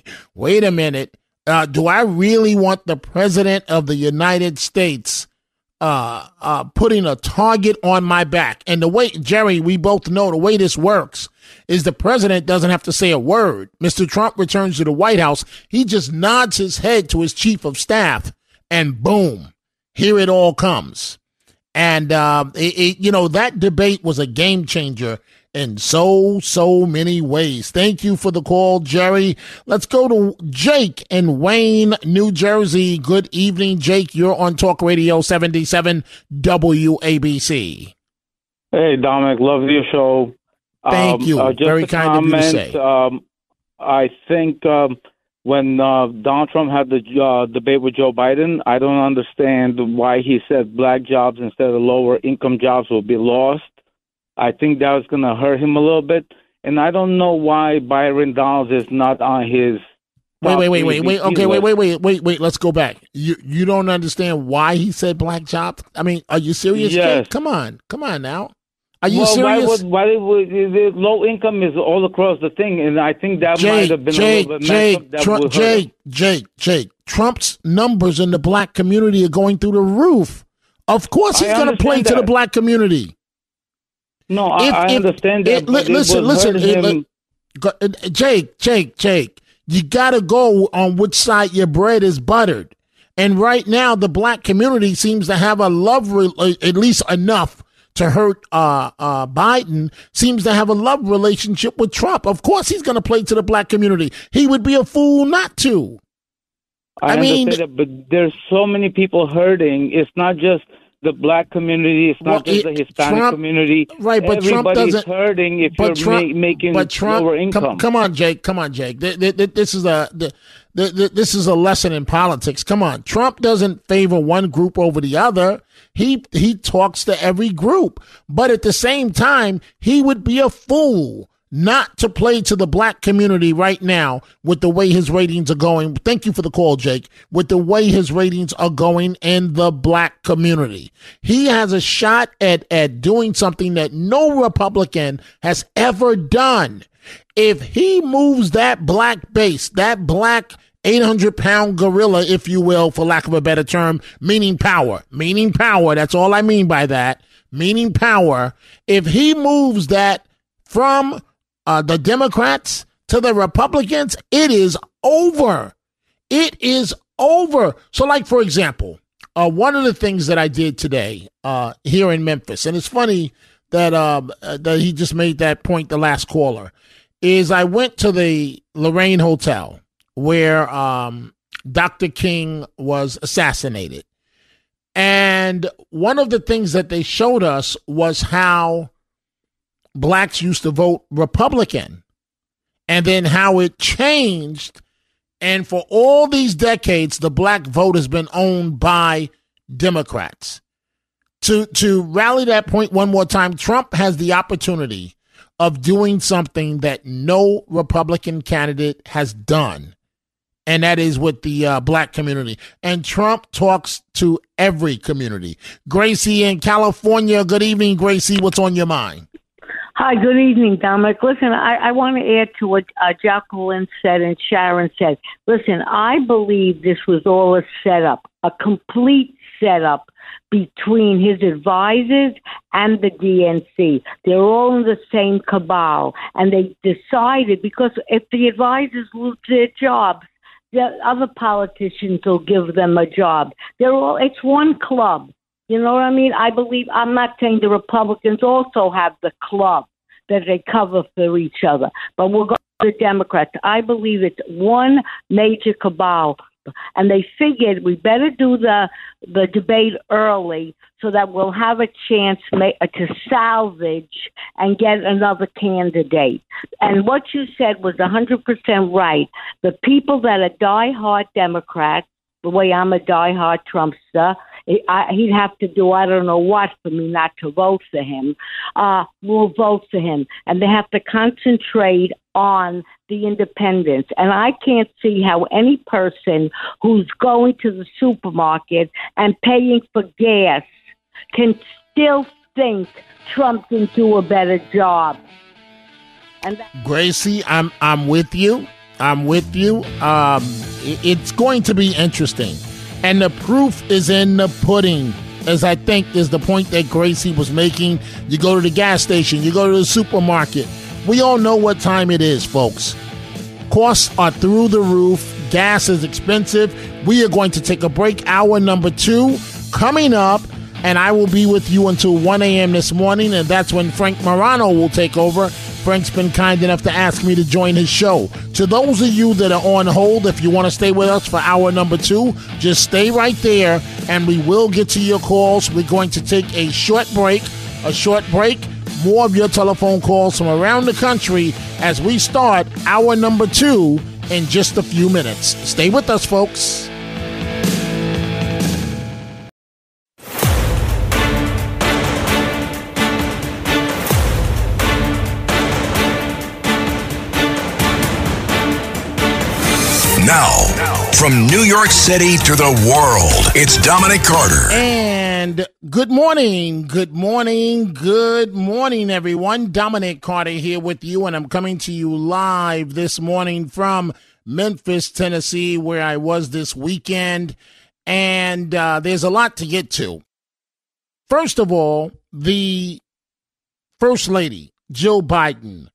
Do I really want the president of the United States putting a target on my back? And the way, Jerry, we both know the way this works is the president doesn't have to say a word. Mr. Trump returns to the White House. He just nods his head to his chief of staff, and boom, here it all comes. And, that debate was a game changer in so many ways. Thank you for the call, Jerry. Let's go to Jake in Wayne, New Jersey. Good evening, Jake. You're on Talk Radio 77 WABC. Hey, Dominic. Love your show. Thank you. Very kind of you to say. I think when Donald Trump had the debate with Joe Biden, I don't understand why he said black jobs instead of lower income jobs will be lost. I think that was going to hurt him a little bit. And I don't know why Byron Donalds is not on his. Wait. Okay, wait. Let's go back. You don't understand why he said black jobs? I mean, are you serious? Yes. Jake? Come on now. Are you serious? Why would the low income is all across the thing, and I think that might have been a little bit Jake. Trump's numbers in the black community are going through the roof. Of course, he's going to play to the black community. No, I understand that. Listen. Jake. You got to go on which side your bread is buttered. And right now, the black community seems to have a love, at least enough to hurt Biden, seems to have a love relationship with Trump. Of course, he's going to play to the black community. He would be a fool not to. I understand that, but there's so many people hurting. It's not just the black community. It's not just the Hispanic community. Right, but Trump doesn't. Hurting if you're making lower income. Come on, Jake. This is a lesson in politics. Come on. Trump doesn't favor one group over the other. He talks to every group. But at the same time, he would be a fool not to play to the black community right now with the way his ratings are going. Thank you for the call, Jake. With the way his ratings are going in the black community. He has a shot at doing something that no Republican has ever done. If he moves that black base, that black 800-pound gorilla, if you will, for lack of a better term, meaning power. That's all I mean by that. Meaning power. If he moves that from the Democrats to the Republicans, it is over. It is over. So, like, for example, one of the things that I did today here in Memphis, and it's funny that he just made that point, the last caller, is I went to the Lorraine Hotel where Dr. King was assassinated. And one of the things that they showed us was how blacks used to vote Republican, and then how it changed. And for all these decades, the black vote has been owned by Democrats. To rally that point one more time, Trump has the opportunity of doing something that no Republican candidate has done, and that is with the black community. And Trump talks to every community. Gracie in California. Good evening, Gracie. What's on your mind? Hi, good evening, Dominic. Listen, I want to add to what Jacqueline said and Sharon said. Listen, I believe this was all a setup, a complete setup between his advisors and the DNC. They're all in the same cabal, and they decided, because if the advisors lose their jobs, the other politicians will give them a job. It's one club. You know what I mean? I'm not saying the Republicans also have the club that they cover for each other, but we'll go to the Democrats. I believe it's one major cabal, and they figured we better do the debate early so that we'll have a chance to salvage and get another candidate. And what you said was 100% right. The people that are diehard Democrats, the way I'm a diehard Trumpster, he'd have to do I don't know what for me not to vote for him, will vote for him. And they have to concentrate on the independents. And I can't see how any person who's going to the supermarket and paying for gas can still think Trump can do a better job. And Gracie, I'm with you. It's going to be interesting. And the proof is in the pudding, as I think is the point that Gracie was making. You go to the gas station, you go to the supermarket. We all know what time it is, folks. Costs are through the roof. Gas is expensive. We are going to take a break. Hour number 2 coming up, and I will be with you until 1 a.m. this morning, and that's when Frank Morano will take over. Frank's been kind enough to ask me to join his show. To those of you that are on hold, if you want to stay with us for hour number 2, just stay right there, and we will get to your calls. We're going to take a short break. More of your telephone calls from around the country as we start hour number 2 in just a few minutes. Stay with us, folks. Now, from New York City to the world, it's Dominic Carter. And good morning, everyone. Dominic Carter here with you, and I'm coming to you live this morning from Memphis, Tennessee, where I was this weekend. And there's a lot to get to. First of all, the First Lady, Jill Biden,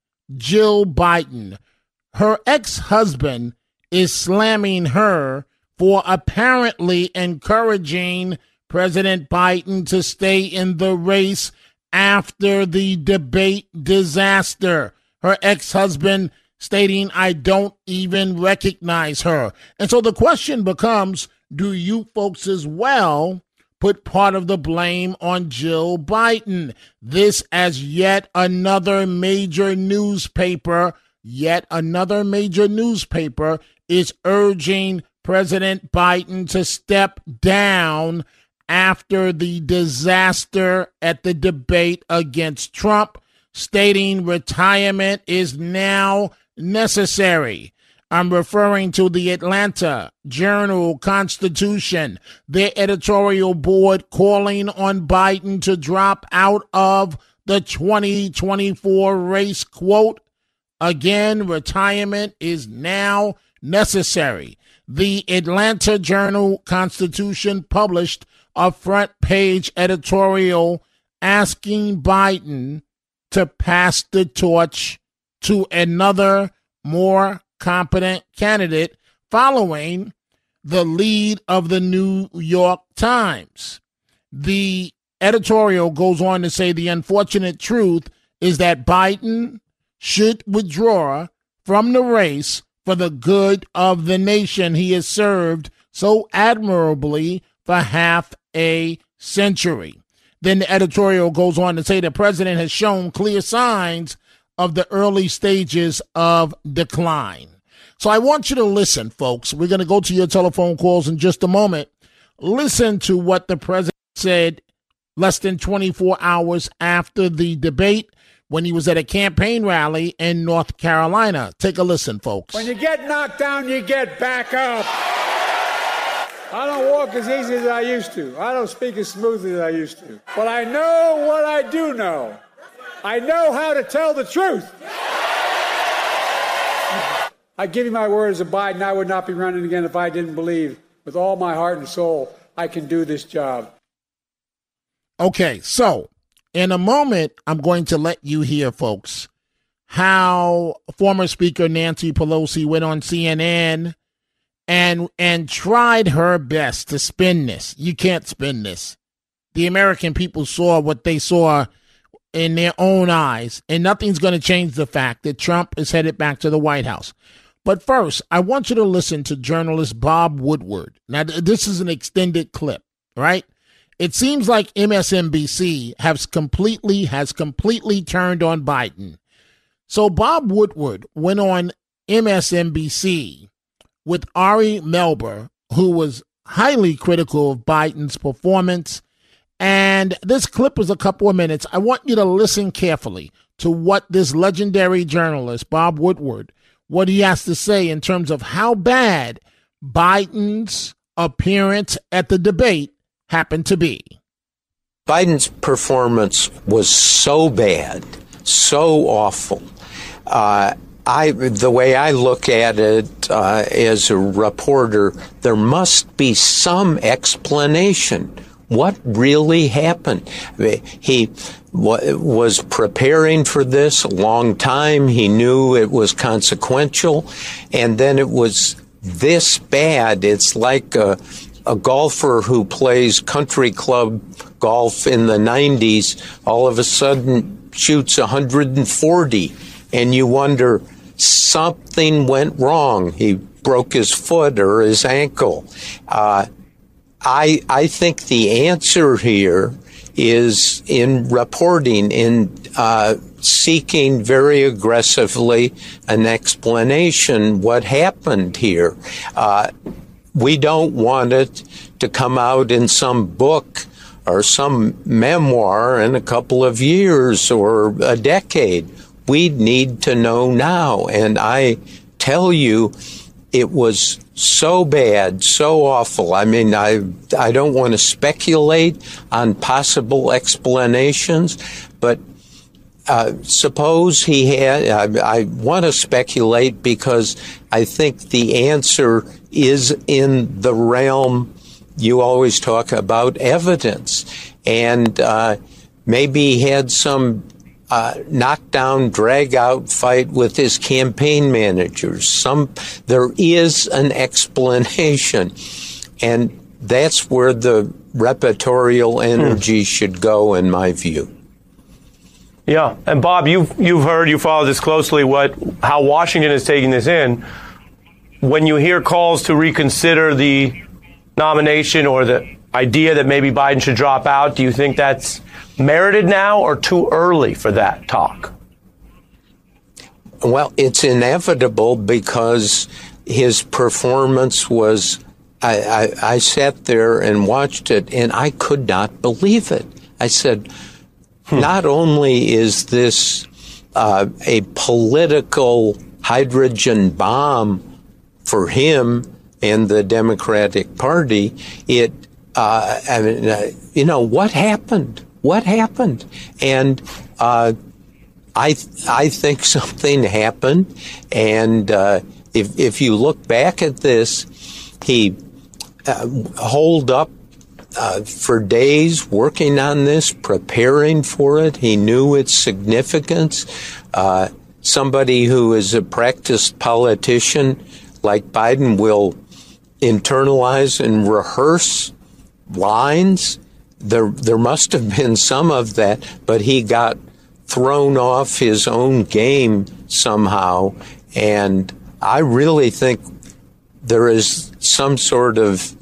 her ex-husband is slamming her for apparently encouraging President Biden to stay in the race after the debate disaster. Her ex-husband stating, "I don't even recognize her." And so the question becomes, do you folks as well put part of the blame on Jill Biden? This as yet another major newspaper is urging President Biden to step down after the disaster at the debate against Trump, stating retirement is now necessary. I'm referring to the Atlanta Journal-Constitution, their editorial board calling on Biden to drop out of the 2024 race. Quote, again, retirement is now necessary. The Atlanta Journal-Constitution published a front-page editorial asking Biden to pass the torch to another, more competent candidate following the lead of the New York Times. The editorial goes on to say the unfortunate truth is that Biden should withdraw from the race for the good of the nation he has served so admirably for half a century. Then the editorial goes on to say the president has shown clear signs of the early stages of decline. So I want you to listen, folks. We're going to go to your telephone calls in just a moment. Listen to what the president said less than 24 hours after the debate when he was at a campaign rally in North Carolina. Take a listen, folks. When you get knocked down, you get back up. I don't walk as easy as I used to. I don't speak as smoothly as I used to. But I know what I do know. I know how to tell the truth. I give you my word as a Biden, I would not be running again if I didn't believe with all my heart and soul I can do this job. Okay, so in a moment, I'm going to let you hear, folks, how former Speaker Nancy Pelosi went on CNN and tried her best to spin this. You can't spin this. The American people saw what they saw in their own eyes, and nothing's going to change the fact that Trump is headed back to the White House. But first, I want you to listen to journalist Bob Woodward. Now, this is an extended clip, right? It seems like MSNBC has completely turned on Biden. So Bob Woodward went on MSNBC with Ari Melber, who was highly critical of Biden's performance. And this clip is a couple of minutes. I want you to listen carefully to what this legendary journalist, Bob Woodward, what he has to say in terms of how bad Biden's appearance at the debate happened to be. Biden's performance was so bad, so awful. The way I look at it as a reporter, there must be some explanation. What really happened? He was preparing for this a long time. He knew it was consequential, and then it was this bad. It's like a golfer who plays country club golf in the 90s all of a sudden shoots 140, and you wonder, something went wrong. He broke his foot or his ankle. I think the answer here is in reporting, in seeking very aggressively an explanation what happened here. We don't want it to come out in some book or some memoir in a couple of years or a decade. We need to know now. And I tell you, it was so bad, so awful. I mean, I don't want to speculate on possible explanations, but suppose he had, I want to speculate because I think the answer is in the realm you always talk about evidence. And maybe he had some knockdown, drag-out fight with his campaign managers. There is an explanation, and that's where the repertorial energy should go, in my view. Yeah, and Bob, you've heard, you follow this closely, how Washington is taking this in. When you hear calls to reconsider the nomination or the idea that maybe Biden should drop out, do you think that's merited now or too early for that talk? Well, it's inevitable because his performance was, I sat there and watched it and I could not believe it. I said, not only is this a political hydrogen bomb for him and the Democratic Party, what happened? What happened? And I think something happened. And if you look back at this, he holed up for days working on this, preparing for it. He knew its significance. Somebody who is a practiced politician like Biden will internalize and rehearse lines. There must have been some of that, but he got thrown off his own game somehow. And I really think there is some sort of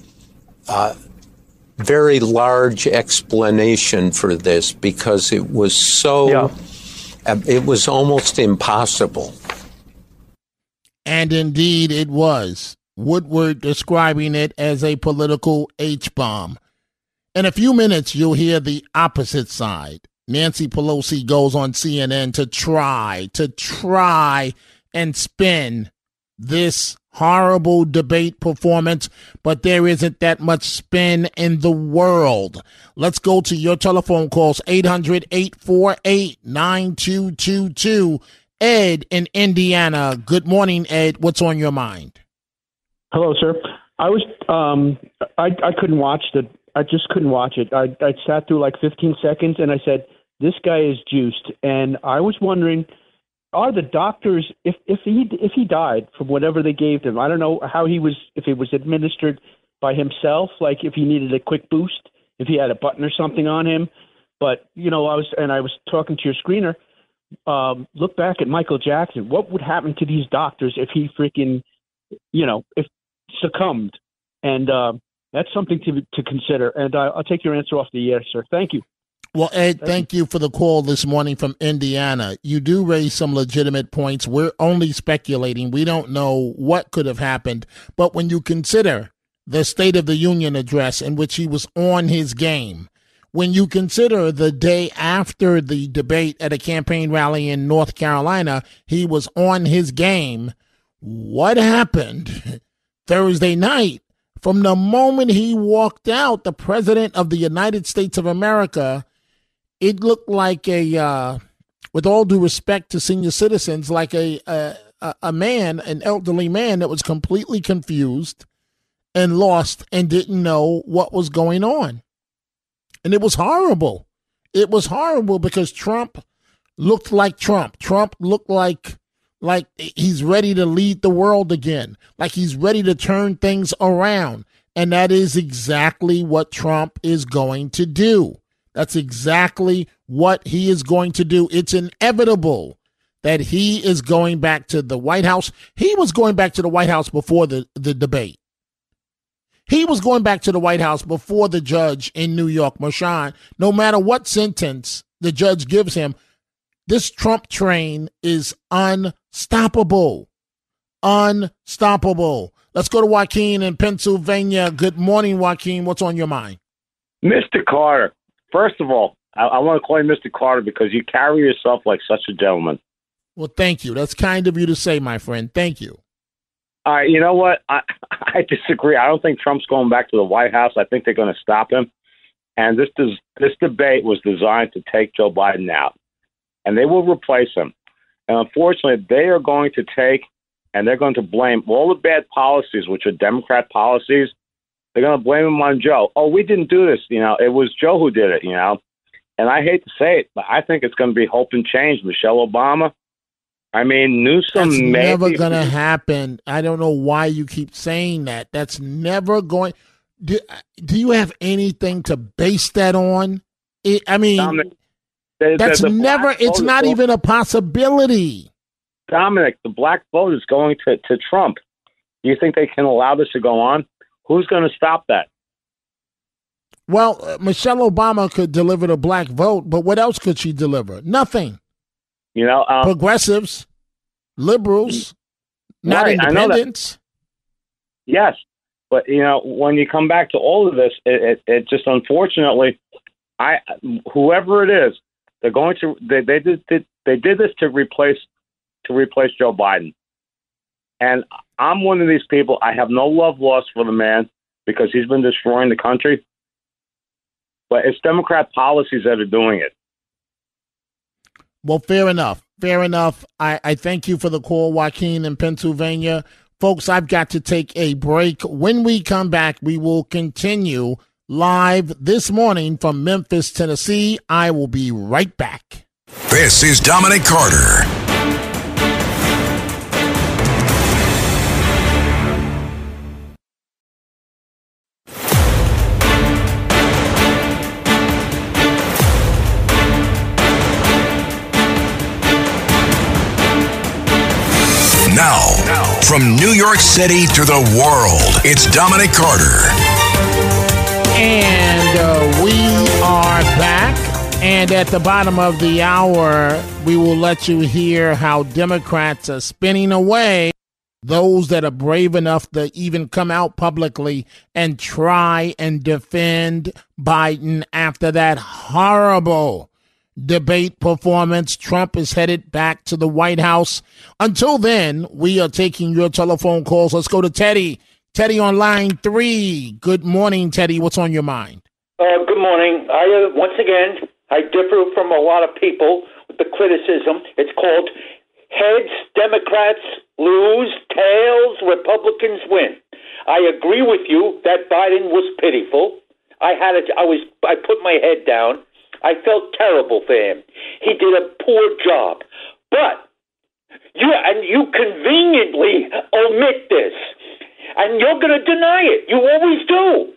very large explanation for this because it was it was almost impossible. And indeed it was. Woodward describing it as a political H-bomb. In a few minutes, you'll hear the opposite side. Nancy Pelosi goes on CNN to try and spin this horrible debate performance, but there isn't that much spin in the world. Let's go to your telephone calls, 800-848-9222. Ed in Indiana. Good morning, Ed. What's on your mind? Hello, sir. I was I couldn't watch I just couldn't watch it. I sat through like 15 seconds and I said, this guy is juiced. And I was wondering, are the doctors, if he died from whatever they gave him, I don't know how if it was administered by himself, like if he needed a quick boost, if he had a button or something on him. But, I was talking to your screener, look back at Michael Jackson. What would happen to these doctors if he freaking, if succumbed? And that's something to consider. And I'll take your answer off the air, sir. Thank you. Well, Ed, thank you for the call this morning from Indiana. You do raise some legitimate points. We're only speculating. We don't know what could have happened. But when you consider the State of the Union address in which he was on his game, when you consider the day after the debate at a campaign rally in North Carolina, he was on his game. What happened Thursday night? From the moment he walked out, the president of the United States of America, it looked like with all due respect to senior citizens, like an elderly man that was completely confused and lost and didn't know what was going on. And it was horrible. It was horrible because Trump looked like Trump. Trump looked like he's ready to lead the world again, like he's ready to turn things around. And that is exactly what Trump is going to do. That's exactly what he is going to do. It's inevitable that he is going back to the White House. He was going back to the White House before the debate. He was going back to the White House before the judge in New York, Merchan. No matter what sentence the judge gives him, this Trump train is unstoppable. Unstoppable. Let's go to Joaquin in Pennsylvania. Good morning, Joaquin. What's on your mind? Mr. Carter, first of all, I want to call you Mr. Carter because you carry yourself like such a gentleman. Well, thank you. That's kind of you to say, my friend. Thank you. All right, you know what? I disagree. I don't think Trump's going back to the White House. I think they're going to stop him. And this debate was designed to take Joe Biden out. And they will replace him. And unfortunately, they are going to take and they're going to blame all the bad policies, which are Democrat policies. They're going to blame them on Joe. Oh, we didn't do this. It was Joe who did it, And I hate to say it, but I think it's going to be hope and change. Michelle Obama. I mean, Newsom. That's never going to happen. I don't know why you keep saying that. That's never going. Do you have anything to base that on? Dominic, That's never. It's not even a possibility. Dominic, the black vote is going to Trump. Do you think they can allow this to go on? Who's going to stop that? Well, Michelle Obama could deliver the black vote, but what else could she deliver? Nothing. You know, progressives, liberals, not right, independents. Yes, but you know, when you come back to all of this, it just unfortunately, whoever it is, they're going to they did this to replace Joe Biden, and I'm one of these people. I have no love lost for the man because he's been destroying the country. But it's Democrat policies that are doing it. Well, fair enough. Fair enough. I thank you for the call, Joaquin in Pennsylvania. Folks, I've got to take a break. When we come back, we will continue live this morning from Memphis, Tennessee. I will be right back. This is Dominic Carter. Now, from New York City to the world, it's Dominic Carter. And we are back. And at the bottom of the hour, we will let you hear how Democrats are spinning away those that are brave enough to even come out publicly and try and defend Biden after that horrible debate performance. Trump is headed back to the White House. Until then, we are taking your telephone calls. Let's go to Teddy. Teddy on line 3. Good morning, Teddy. What's on your mind? Good morning. Once again, I differ from a lot of people with the criticism. It's called heads, Democrats lose, tails, Republicans win. I agree with you that Biden was pitiful. I put my head down. I felt terrible for him. He did a poor job. But you conveniently omit this. And you're going to deny it. You always do.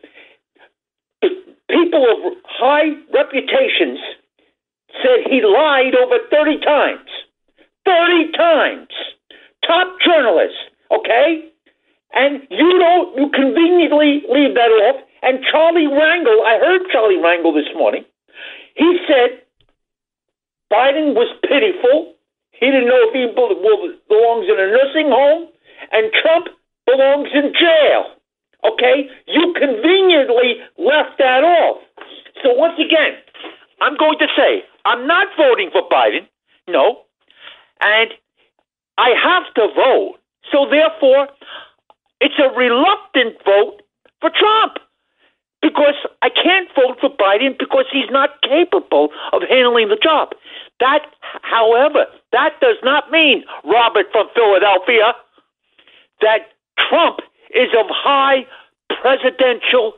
People of high reputations said he lied over 30 times. 30 times. Top journalists, okay? And you conveniently leave that off. And Charlie Rangel, I heard Charlie Rangel this morning. He said Biden was pitiful. He didn't know if he belongs in a nursing home, and Trump belongs in jail. Okay? You conveniently left that off. So once again, I'm going to say I'm not voting for Biden. No. And I have to vote. So therefore, it's a reluctant vote for Trump. Because I can't vote for Biden because he's not capable of handling the job. However, that does not mean, Robert from Philadelphia, that Trump is of high presidential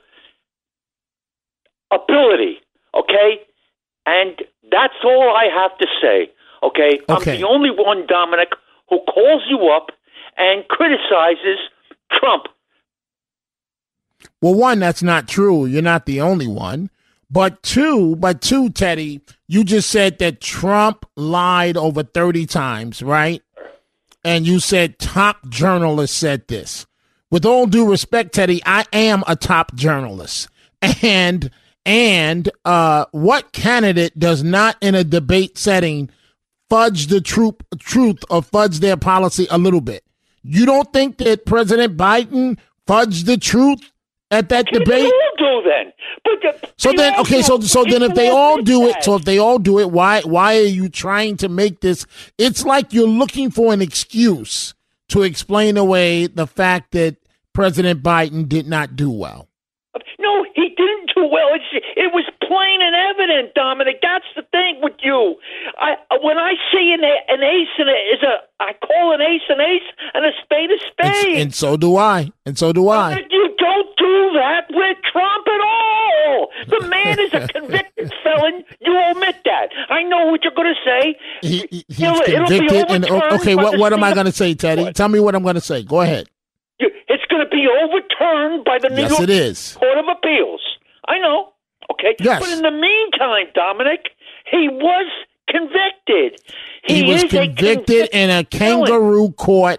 ability, okay? And that's all I have to say, okay? I'm the only one, Dominic, who calls you up and criticizes Trump. Well, one, that's not true. You're not the only one. But two, Teddy, you just said that Trump lied over 30 times, right? And you said top journalists said this. With all due respect, Teddy, I am a top journalist. And what candidate does not in a debate setting fudge the truth or fudge their policy a little bit? You don't think that President Biden fudged the truth at that debate? They all do then. So then if they all do it, why are you trying to make this? It's like you're looking for an excuse to explain away the fact that President Biden did not do well. No, he didn't do well. It was plain and evident, Dominic. That's the thing with you. When I see an ace I call an ace and a spade a spade. And so do I. You don't do that with Trump at all. The man is a convicted felon. You omit that. I know what you're going to say. He's convicted. Okay, what am I going to say, Teddy? Tell me what I'm going to say. Go ahead. It's going to be overturned by the New York Court of Appeals. I know. Okay. Yes. But in the meantime, Dominic, He was convicted. He was is convicted in a kangaroo court,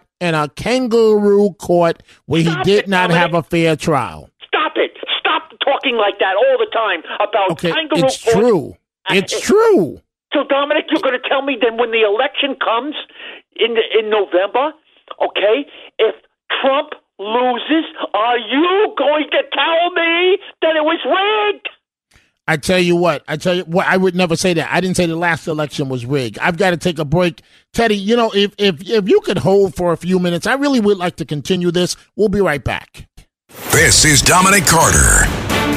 where he did not have a fair trial. Stop it. Stop talking like that all the time about kangaroo it's court. true. It's true. So, Dominic, you're going to tell me then when the election comes in November, okay, if Trump loses, are you going to tell me that it was rigged? I tell you what, I would never say that. I didn't say the last election was rigged. I've got to take a break. Teddy, you know, if you could hold for a few minutes, I really would like to continue this. We'll be right back. This is Dominic Carter.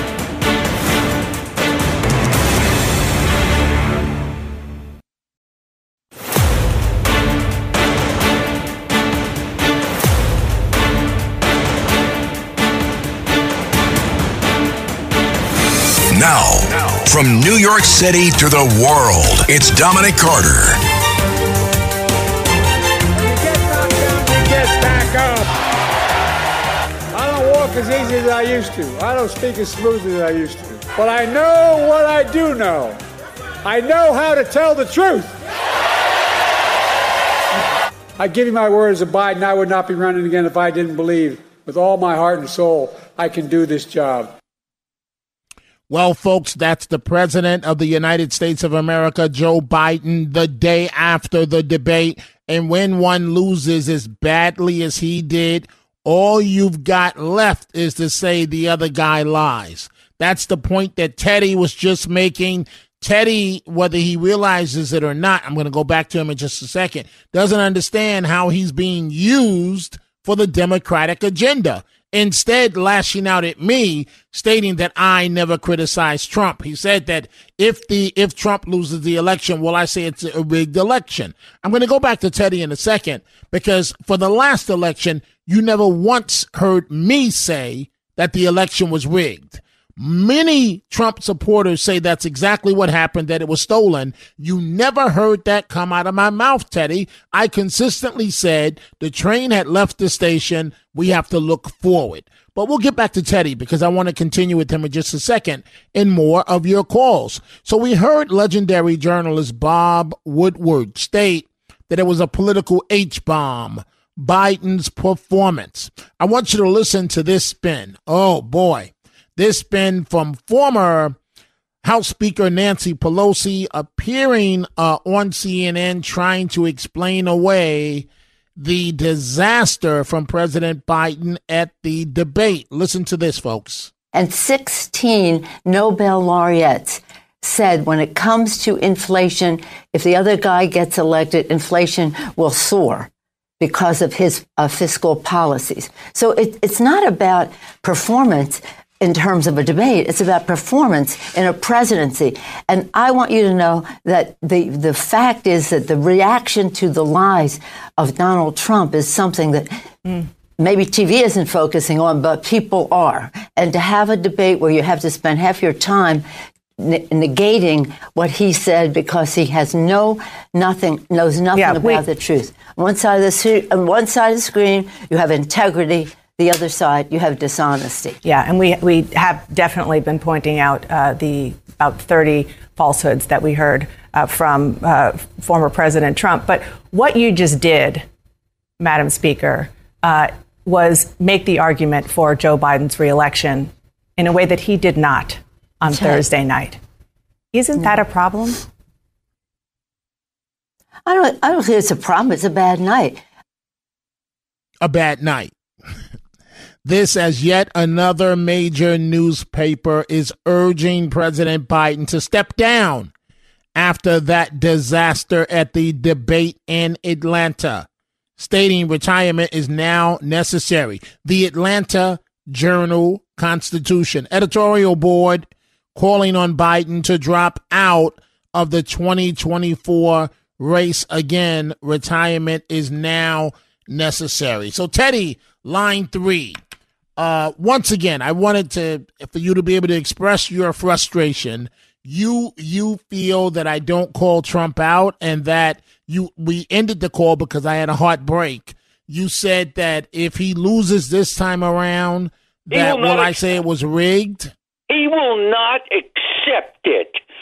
Now, from New York City to the world, it's Dominic Carter. Get back up. I don't walk as easy as I used to. I don't speak as smooth as I used to. But I know what I do know. I know how to tell the truth. I give you my word as a Biden, I would not be running again if I didn't believe with all my heart and soul I can do this job. Well, folks, that's the President of the United States of America, Joe Biden, the day after the debate. And when one loses as badly as he did, all you've got left is to say the other guy lies. That's the point that Teddy was just making. Teddy, whether he realizes it or not, I'm going to go back to him in just a second, doesn't understand how he's being used for the Democratic agenda. Instead, lashing out at me, stating that I never criticized Trump. He said that if Trump loses the election, well, I say it's a rigged election. I'm going to go back to Teddy in a second, because for the last election, you never once heard me say that the election was rigged. Many Trump supporters say that's exactly what happened, that it was stolen. You never heard that come out of my mouth, Teddy. I consistently said the train had left the station. We have to look forward. But we'll get back to Teddy, because I want to continue with him in just a second in more of your calls. So we heard legendary journalist Bob Woodward state that it was a political H-bomb, Biden's performance. I want you to listen to this spin. Oh, boy. This spin from former House Speaker Nancy Pelosi appearing on CNN trying to explain away the disaster from President Biden at the debate. Listen to this, folks. And 16 Nobel laureates said when it comes to inflation, if the other guy gets elected, inflation will soar because of his fiscal policies. So it's not about performance in terms of a debate. It's about performance in a presidency. And I want you to know that the fact is that the reaction to the lies of Donald Trump is something that maybe TV isn't focusing on, but people are. And to have a debate where you have to spend half your time negating what he said because he has knows nothing about the truth. On one side of the screen, you have integrity. The other side, you have dishonesty. Yeah, and we have definitely been pointing out the about 30 falsehoods that we heard from former President Trump. But what you just did, Madam Speaker, was make the argument for Joe Biden's reelection in a way that he did not on Thursday night. Isn't that a problem? I don't think it's a problem. It's a bad night. A bad night. This, as yet another major newspaper is urging President Biden to step down after that disaster at the debate in Atlanta, stating retirement is now necessary. The Atlanta Journal-Constitution editorial board calling on Biden to drop out of the 2024 race again. Retirement is now necessary. So, Teddy, line 3. Once again, I wanted for you to be able to express your frustration. You feel that I don't call Trump out, and that we ended the call because I had a heartbreak. You said that if he loses this time around, that I say it was rigged? He will not accept it.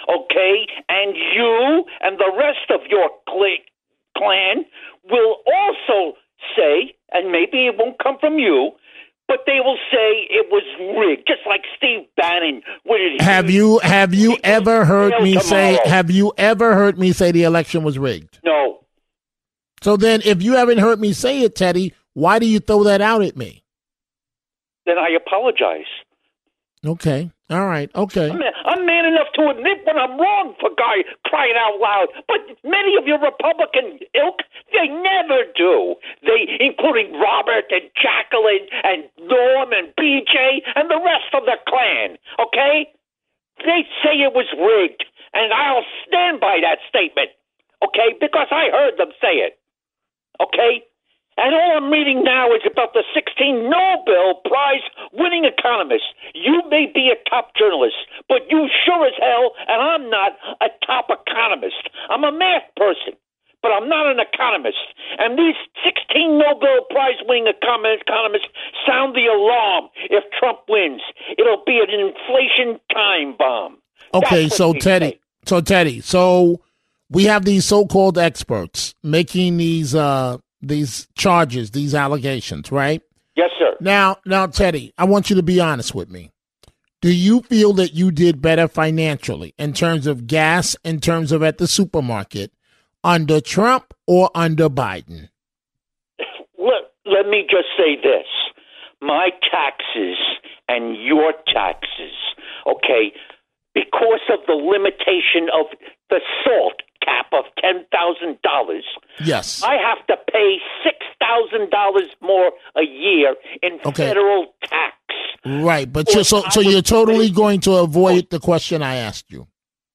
okay? And you and the rest of your clan will also say, and maybe it won't come from you, but they will say it was rigged, just like Steve Bannon. Have you ever heard me say? Have you ever heard me say the election was rigged? No. So then, if you haven't heard me say it, Teddy, why do you throw that out at me? Then I apologize. Okay. All right. Okay. I'm man enough to admit when I'm wrong, for guy crying out loud. But many of your Republican ilk, they never do. They, including Robert and Jacqueline and Norm and BJ and the rest of the clan, okay? They say it was rigged, and I'll stand by that statement, okay? Because I heard them say it, okay? And all I'm reading now is about the 16 Nobel Prize winning economists. You may be a top journalist, but you sure as hell, and I'm not, a top economist. I'm a math person, but I'm not an economist. And these 16 Nobel Prize winning economists sound the alarm. If Trump wins, it'll be an inflation time bomb. Okay, so Teddy, so we have these so-called experts making these charges, these allegations, right? Yes, sir. Now, Teddy, I want you to be honest with me. Do you feel that you did better financially in terms of gas, in terms of at the supermarket, under Trump or under Biden? Let me just say this. My taxes and your taxes, okay, because of the limitation of the SALT cap of $10,000. Yes. I have to pay $6,000 more a year in federal tax. Right, but you're totally going to avoid the question I asked you.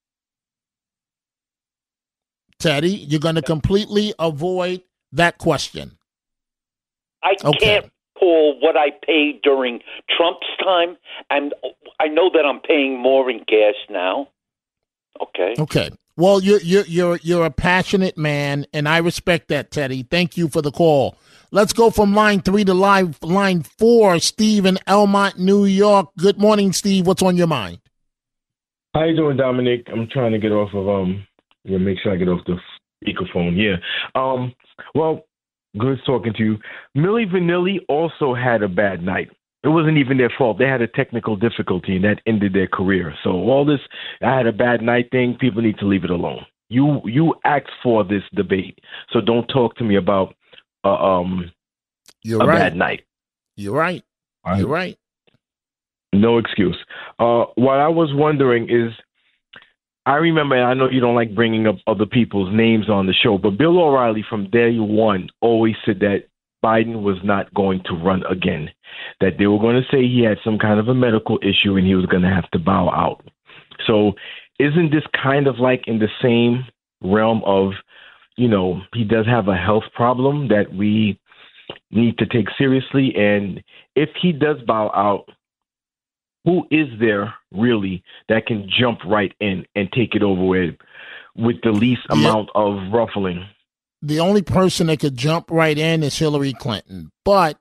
Teddy, you're going to completely avoid that question. I can't pull what I paid during Trump's time, and I know that I'm paying more in gas now. Okay. Okay. Well, you're a passionate man, and I respect that, Teddy. Thank you for the call. Let's go from line 3 to line 4. Steve in Elmont, New York. Good morning, Steve. What's on your mind? How you doing, Dominic? I'm trying to get off of make sure I get off the speakerphone. Yeah. Well, good talking to you. Milli Vanilli also had a bad night. It wasn't even their fault. They had a technical difficulty, and that ended their career. So all this, I had a bad night thing, people need to leave it alone. You asked for this debate, so don't talk to me about You're a right. bad night. You're right. You're right. No excuse. What I was wondering is, I remember, and I know you don't like bringing up other people's names on the show, but Bill O'Reilly from day one always said that Biden was not going to run again, that they were going to say he had some kind of a medical issue and he was going to have to bow out. So isn't this kind of like in the same realm of, he does have a health problem that we need to take seriously? And if he does bow out, who is there really that can jump right in and take it over with the least amount of ruffling? The only person that could jump right in is Hillary Clinton, but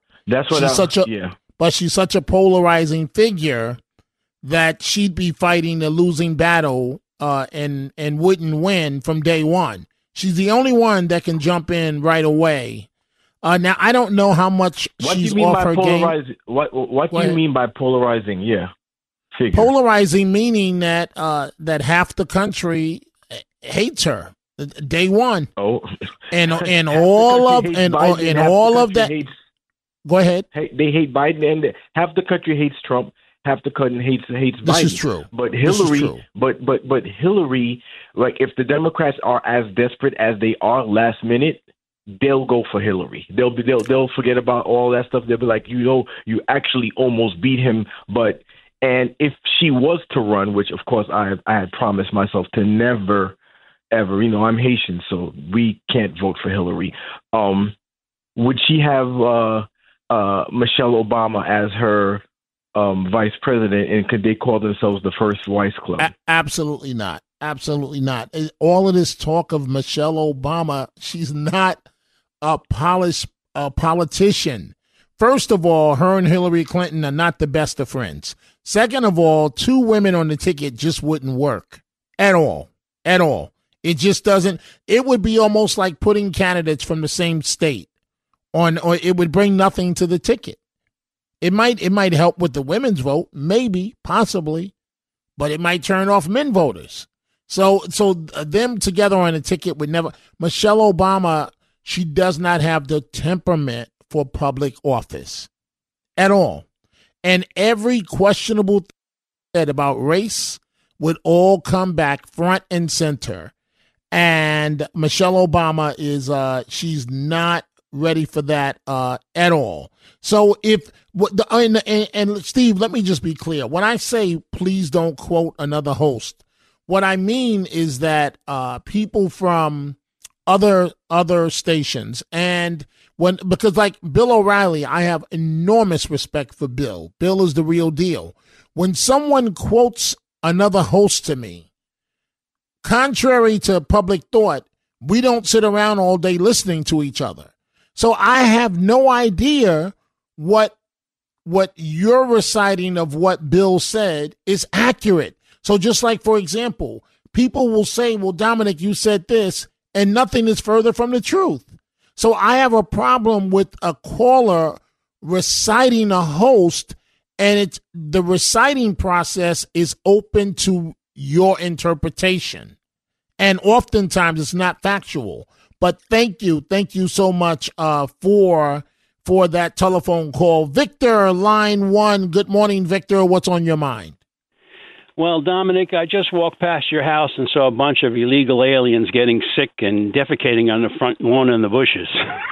she's such a polarizing figure that she'd be fighting a losing battle and wouldn't win from day one. She's the only one that can jump in right away. Now I don't know how much she's off her game. What do you mean by polarizing? Yeah, figure. Polarizing meaning that that half the country hates her. Day one. Oh, and all of that. Go ahead. They hate Biden, and half the country hates Trump. Half the country hates Biden. This is true. But Hillary, but Hillary, like if the Democrats are as desperate as they are last minute, they'll go for Hillary. They'll forget about all that stuff. They'll be like, you actually almost beat him, but and if she was to run, which of course I had promised myself to never. Ever, I'm Haitian, so we can't vote for Hillary. Would she have Michelle Obama as her vice president, and could they call themselves the First Vice Club? Absolutely not. Absolutely not. All of this talk of Michelle Obama, she's not a politician. First of all, her and Hillary Clinton are not the best of friends. Second of all, 2 women on the ticket just wouldn't work. At all. At all. It just doesn't. It would be almost like putting candidates from the same state on, or it would bring nothing to the ticket. It might help with the women's vote, maybe, possibly, but it might turn off men voters. So them together on a ticket would never. Michelle Obama, she does not have the temperament for public office at all. And every questionable thing said about race would all come back front and center. And Michelle Obama is she's not ready for that at all. So and Steve, let me just be clear. When I say please don't quote another host, what I mean is that people from other stations, and because like Bill O'Reilly, I have enormous respect for Bill. Bill is the real deal. When someone quotes another host to me, contrary to public thought, we don't sit around all day listening to each other. So I have no idea what your reciting of what Bill said is accurate. So just like, for example, people will say, well, Dominic, you said this, and nothing is further from the truth. So I have a problem with a caller reciting a host, and the reciting process is open to your interpretation. And oftentimes it's not factual. But thank you so much for that telephone call. Victor, line 1. Good morning, Victor. What's on your mind? Well, Dominic, I just walked past your house and saw a bunch of illegal aliens getting sick and defecating on the front lawn in the bushes.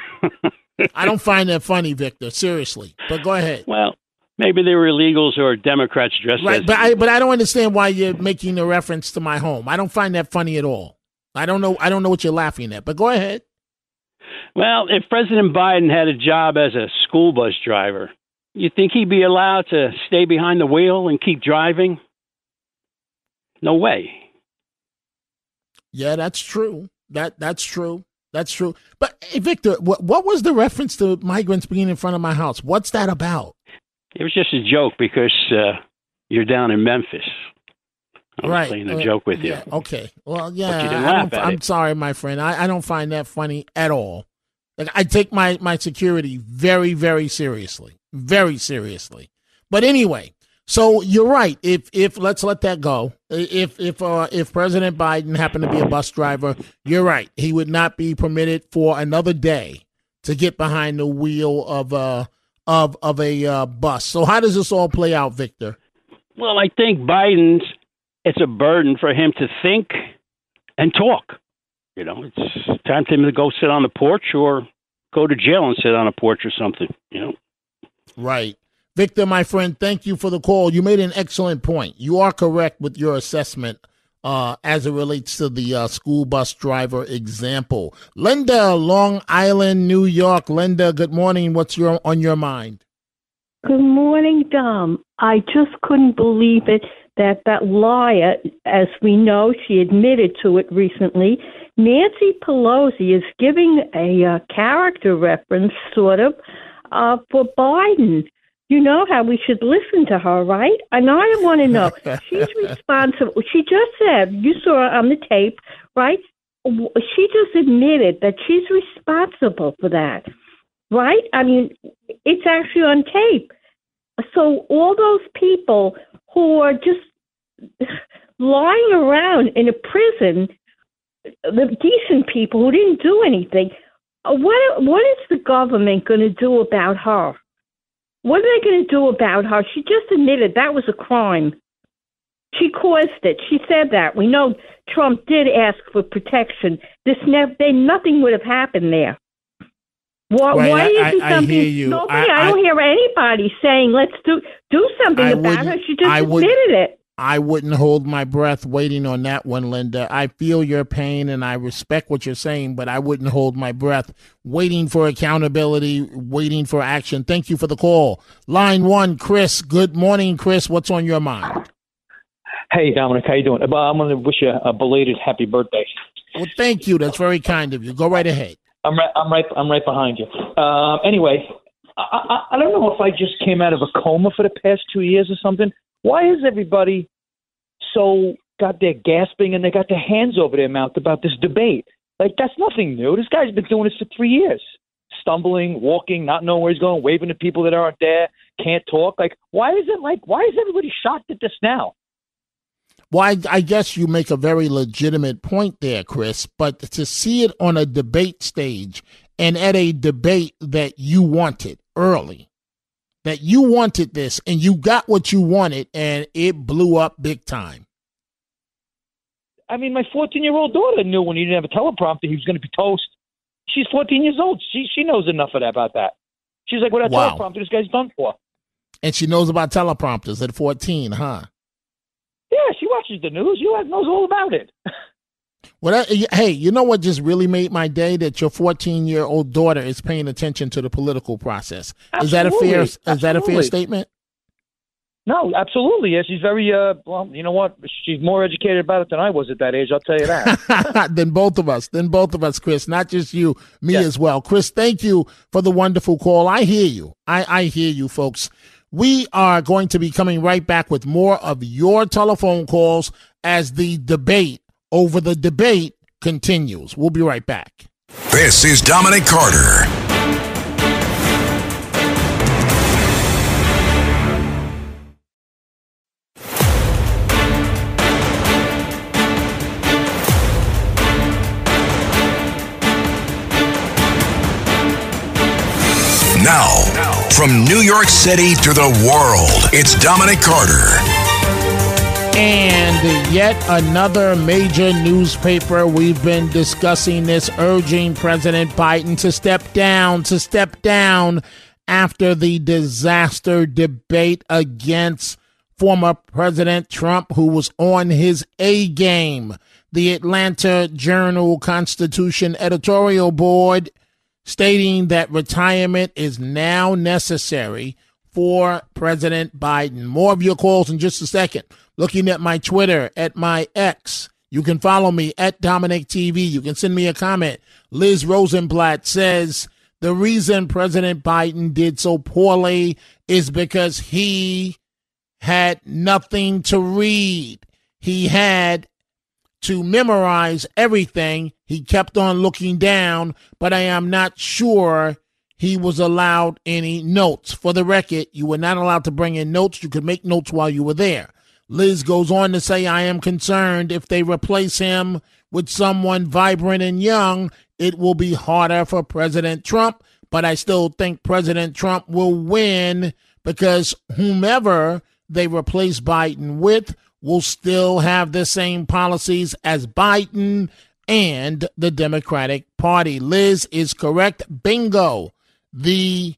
I don't find that funny, Victor, seriously. But go ahead. Well, maybe they were illegals or Democrats dressed right, as... But I don't understand why you're making a reference to my home. I don't find that funny at all. I don't know what you're laughing at, but go ahead. Well, if President Biden had a job as a school bus driver, you think he'd be allowed to stay behind the wheel and keep driving? No way. Yeah, that's true. That's true. That's true. But hey, Victor, what was the reference to migrants being in front of my house? What's that about? It was just a joke because you're down in Memphis. I was playing a joke with you. Yeah, okay. Well, But you didn't yeah, laugh at I'm it. sorry, my friend. I don't find that funny at all. Like, I take my security very, very seriously. Very seriously. But anyway, so you're right. If let's let that go. If President Biden happened to be a bus driver, you're right. He would not be permitted for another day to get behind the wheel of a bus. So how does this all play out, Victor? Well, I think it's a burden for him to think and talk. You know, it's time for him to go sit on the porch or go to jail and sit on a porch or something, you know. Right. Victor, my friend, thank you for the call. You made an excellent point. You are correct with your assessment as it relates to the school bus driver example. Linda, Long Island, New York. Linda, good morning. What's on your mind? Good morning, Dom. I just couldn't believe it that liar, as we know, she admitted to it recently. Nancy Pelosi is giving a character reference, sort of, for Biden. You know how we should listen to her, right? And I want to know, she's responsible. She just said, you saw her on the tape, right? She just admitted that she's responsible for that, right? I mean, it's actually on tape. So all those people who are just lying around in a prison, the decent people who didn't do anything, what is the government going to do about her? What are they going to do about her? She just admitted that was a crime. She caused it. She said that. We know Trump did ask for protection. Nothing would have happened there. Why isn't something? I hear you. I don't hear anybody saying, "Let's do something about her." She just admitted it. I wouldn't hold my breath waiting on that one, Linda. I feel your pain and I respect what you're saying, but I wouldn't hold my breath waiting for accountability, waiting for action. Thank you for the call. Line 1, Chris. Good morning, Chris. What's on your mind? Hey, Dominic. How you doing? I'm going to wish you a belated happy birthday. Well, thank you. That's very kind of you. Go right ahead. I'm right behind you. Anyway, I don't know if I just came out of a coma for the past 2 years or something. Why is everybody so got their gasping and they got their hands over their mouth about this debate. Like, that's nothing new. This guy's been doing this for 3 years. Stumbling, walking, not knowing where he's going, waving to people that aren't there, can't talk. Like, why is everybody shocked at this now? Well, I guess you make a very legitimate point there, Chris, but to see it on a debate stage and at a debate that you wanted early, that you wanted this and you got what you wanted and it blew up big time. I mean, my 14-year-old daughter knew when he didn't have a teleprompter he was going to be toast. She's 14 years old. She knows enough about that. She's like, what teleprompter this guy's done for? And she knows about teleprompters at 14, huh? Yeah, she watches the news. She knows all about it. Well, hey, you know what just really made my day? That your 14-year-old daughter is paying attention to the political process. Absolutely. Is that a fair statement? No, absolutely. Yeah, she's very, well, you know what? She's more educated about it than I was at that age, I'll tell you that. Then both of us, Chris, not just you, me as well. Chris, thank you for the wonderful call. I hear you. I hear you, folks. We are going to be coming right back with more of your telephone calls as the debate over the debate continues. We'll be right back. This is Dominic Carter. Now, from New York City to the world, it's Dominic Carter. And yet another major newspaper, we've been discussing this, urging President Biden to step down after the disaster debate against former President Trump, who was on his A game. The Atlanta Journal-Constitution editorial board stating that retirement is now necessary for President Biden. More of your calls in just a second. Looking at my Twitter, at my X. You can follow me at Dominic TV. You can send me a comment. Liz Rosenblatt says the reason President Biden did so poorly is because he had nothing to read. He had to memorize everything. He kept on looking down, but I am not sure he was allowed any notes. For the record, you were not allowed to bring in notes. You could make notes while you were there. Liz goes on to say, I am concerned if they replace him with someone vibrant and young, it will be harder for President Trump. But I still think President Trump will win because whomever they replace Biden with will still have the same policies as Biden and the Democratic Party. Liz is correct. Bingo. The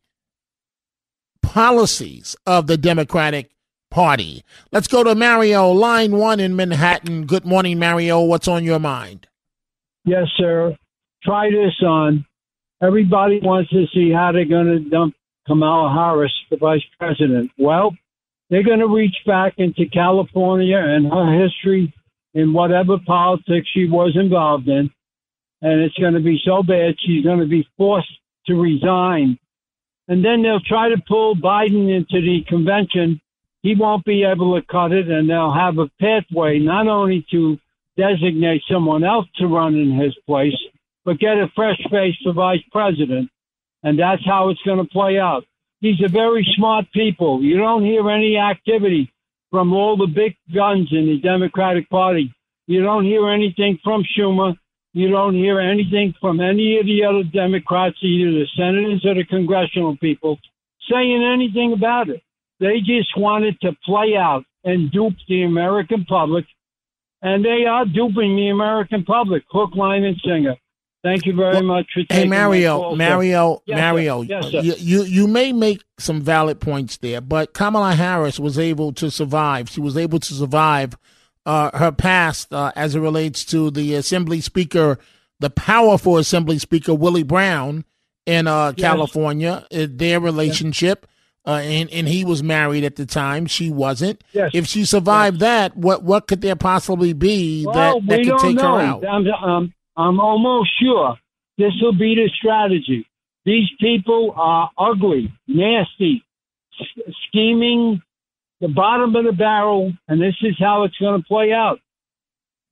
policies of the Democratic Party. Let's go to Mario, line 1 in Manhattan. Good morning, Mario. What's on your mind? Yes, sir. Try this on. Everybody wants to see how they're going to dump Kamala Harris for vice president. Well, they're going to reach back into California and her history in whatever politics she was involved in, and it's going to be so bad she's going to be forced to resign. And then they'll try to pull Biden into the convention. He won't be able to cut it, and they'll have a pathway not only to designate someone else to run in his place, but get a fresh face for vice president. And that's how it's going to play out. These are very smart people. You don't hear any activity from all the big guns in the Democratic Party. You don't hear anything from Schumer. You don't hear anything from any of the other Democrats, either the senators or the congressional people, saying anything about it. They just wanted to play out and dupe the American public, and they are duping the American public, hook, line, and sinker. Thank you very much for taking my call, Mario, Yes, sir. you may make some valid points there, but Kamala Harris was able to survive. She was able to survive her past as it relates to the Assembly Speaker, the powerful Assembly Speaker Willie Brown in California, their relationship. And he was married at the time. She wasn't. Yes. If she survived that, what could there possibly be that could take her out? I'm almost sure this will be the strategy. These people are ugly, nasty, scheming, the bottom of the barrel, and this is how it's going to play out.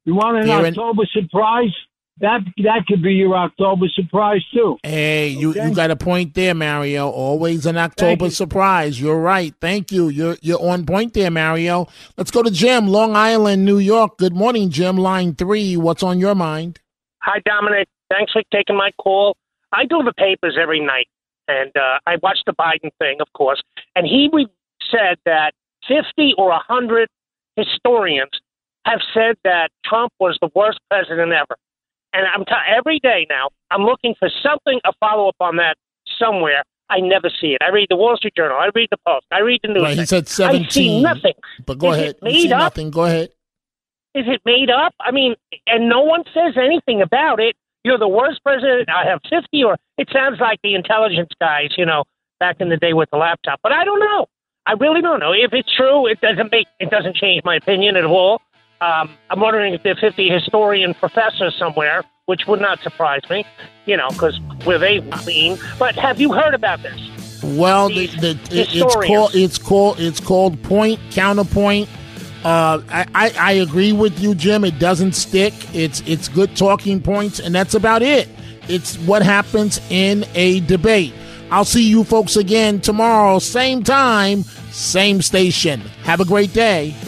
You want an October surprise? That could be your October surprise too. Hey, you got a point there, Mario. Always an October surprise. You're right. Thank you. You're on point there, Mario. Let's go to Jim, Long Island, New York. Good morning, Jim. Line 3. What's on your mind? Hi, Dominic. Thanks for taking my call. I do the papers every night, and I watch the Biden thing, of course. And he said that 50 or 100 historians have said that Trump was the worst president ever. And every day now, I'm looking for something, a follow-up on that somewhere. I never see it. I read the Wall Street Journal. I read the Post. I read the news. Right, he said 17. I see nothing. But go ahead. You see nothing. Go ahead. Is it made up? I mean, and no one says anything about it. You're the worst president. I have 50, or it sounds like the intelligence guys, back in the day with the laptop. But I don't know. I really don't know. If it's true, it doesn't change my opinion at all. I'm wondering if there are 50 historian professors somewhere, which would not surprise me, because we're they clean. But have you heard about this? Well, it's called point counterpoint. I agree with you, Jim. It doesn't stick. It's good talking points, and that's about it. It's what happens in a debate. I'll see you folks again tomorrow, same time, same station. Have a great day.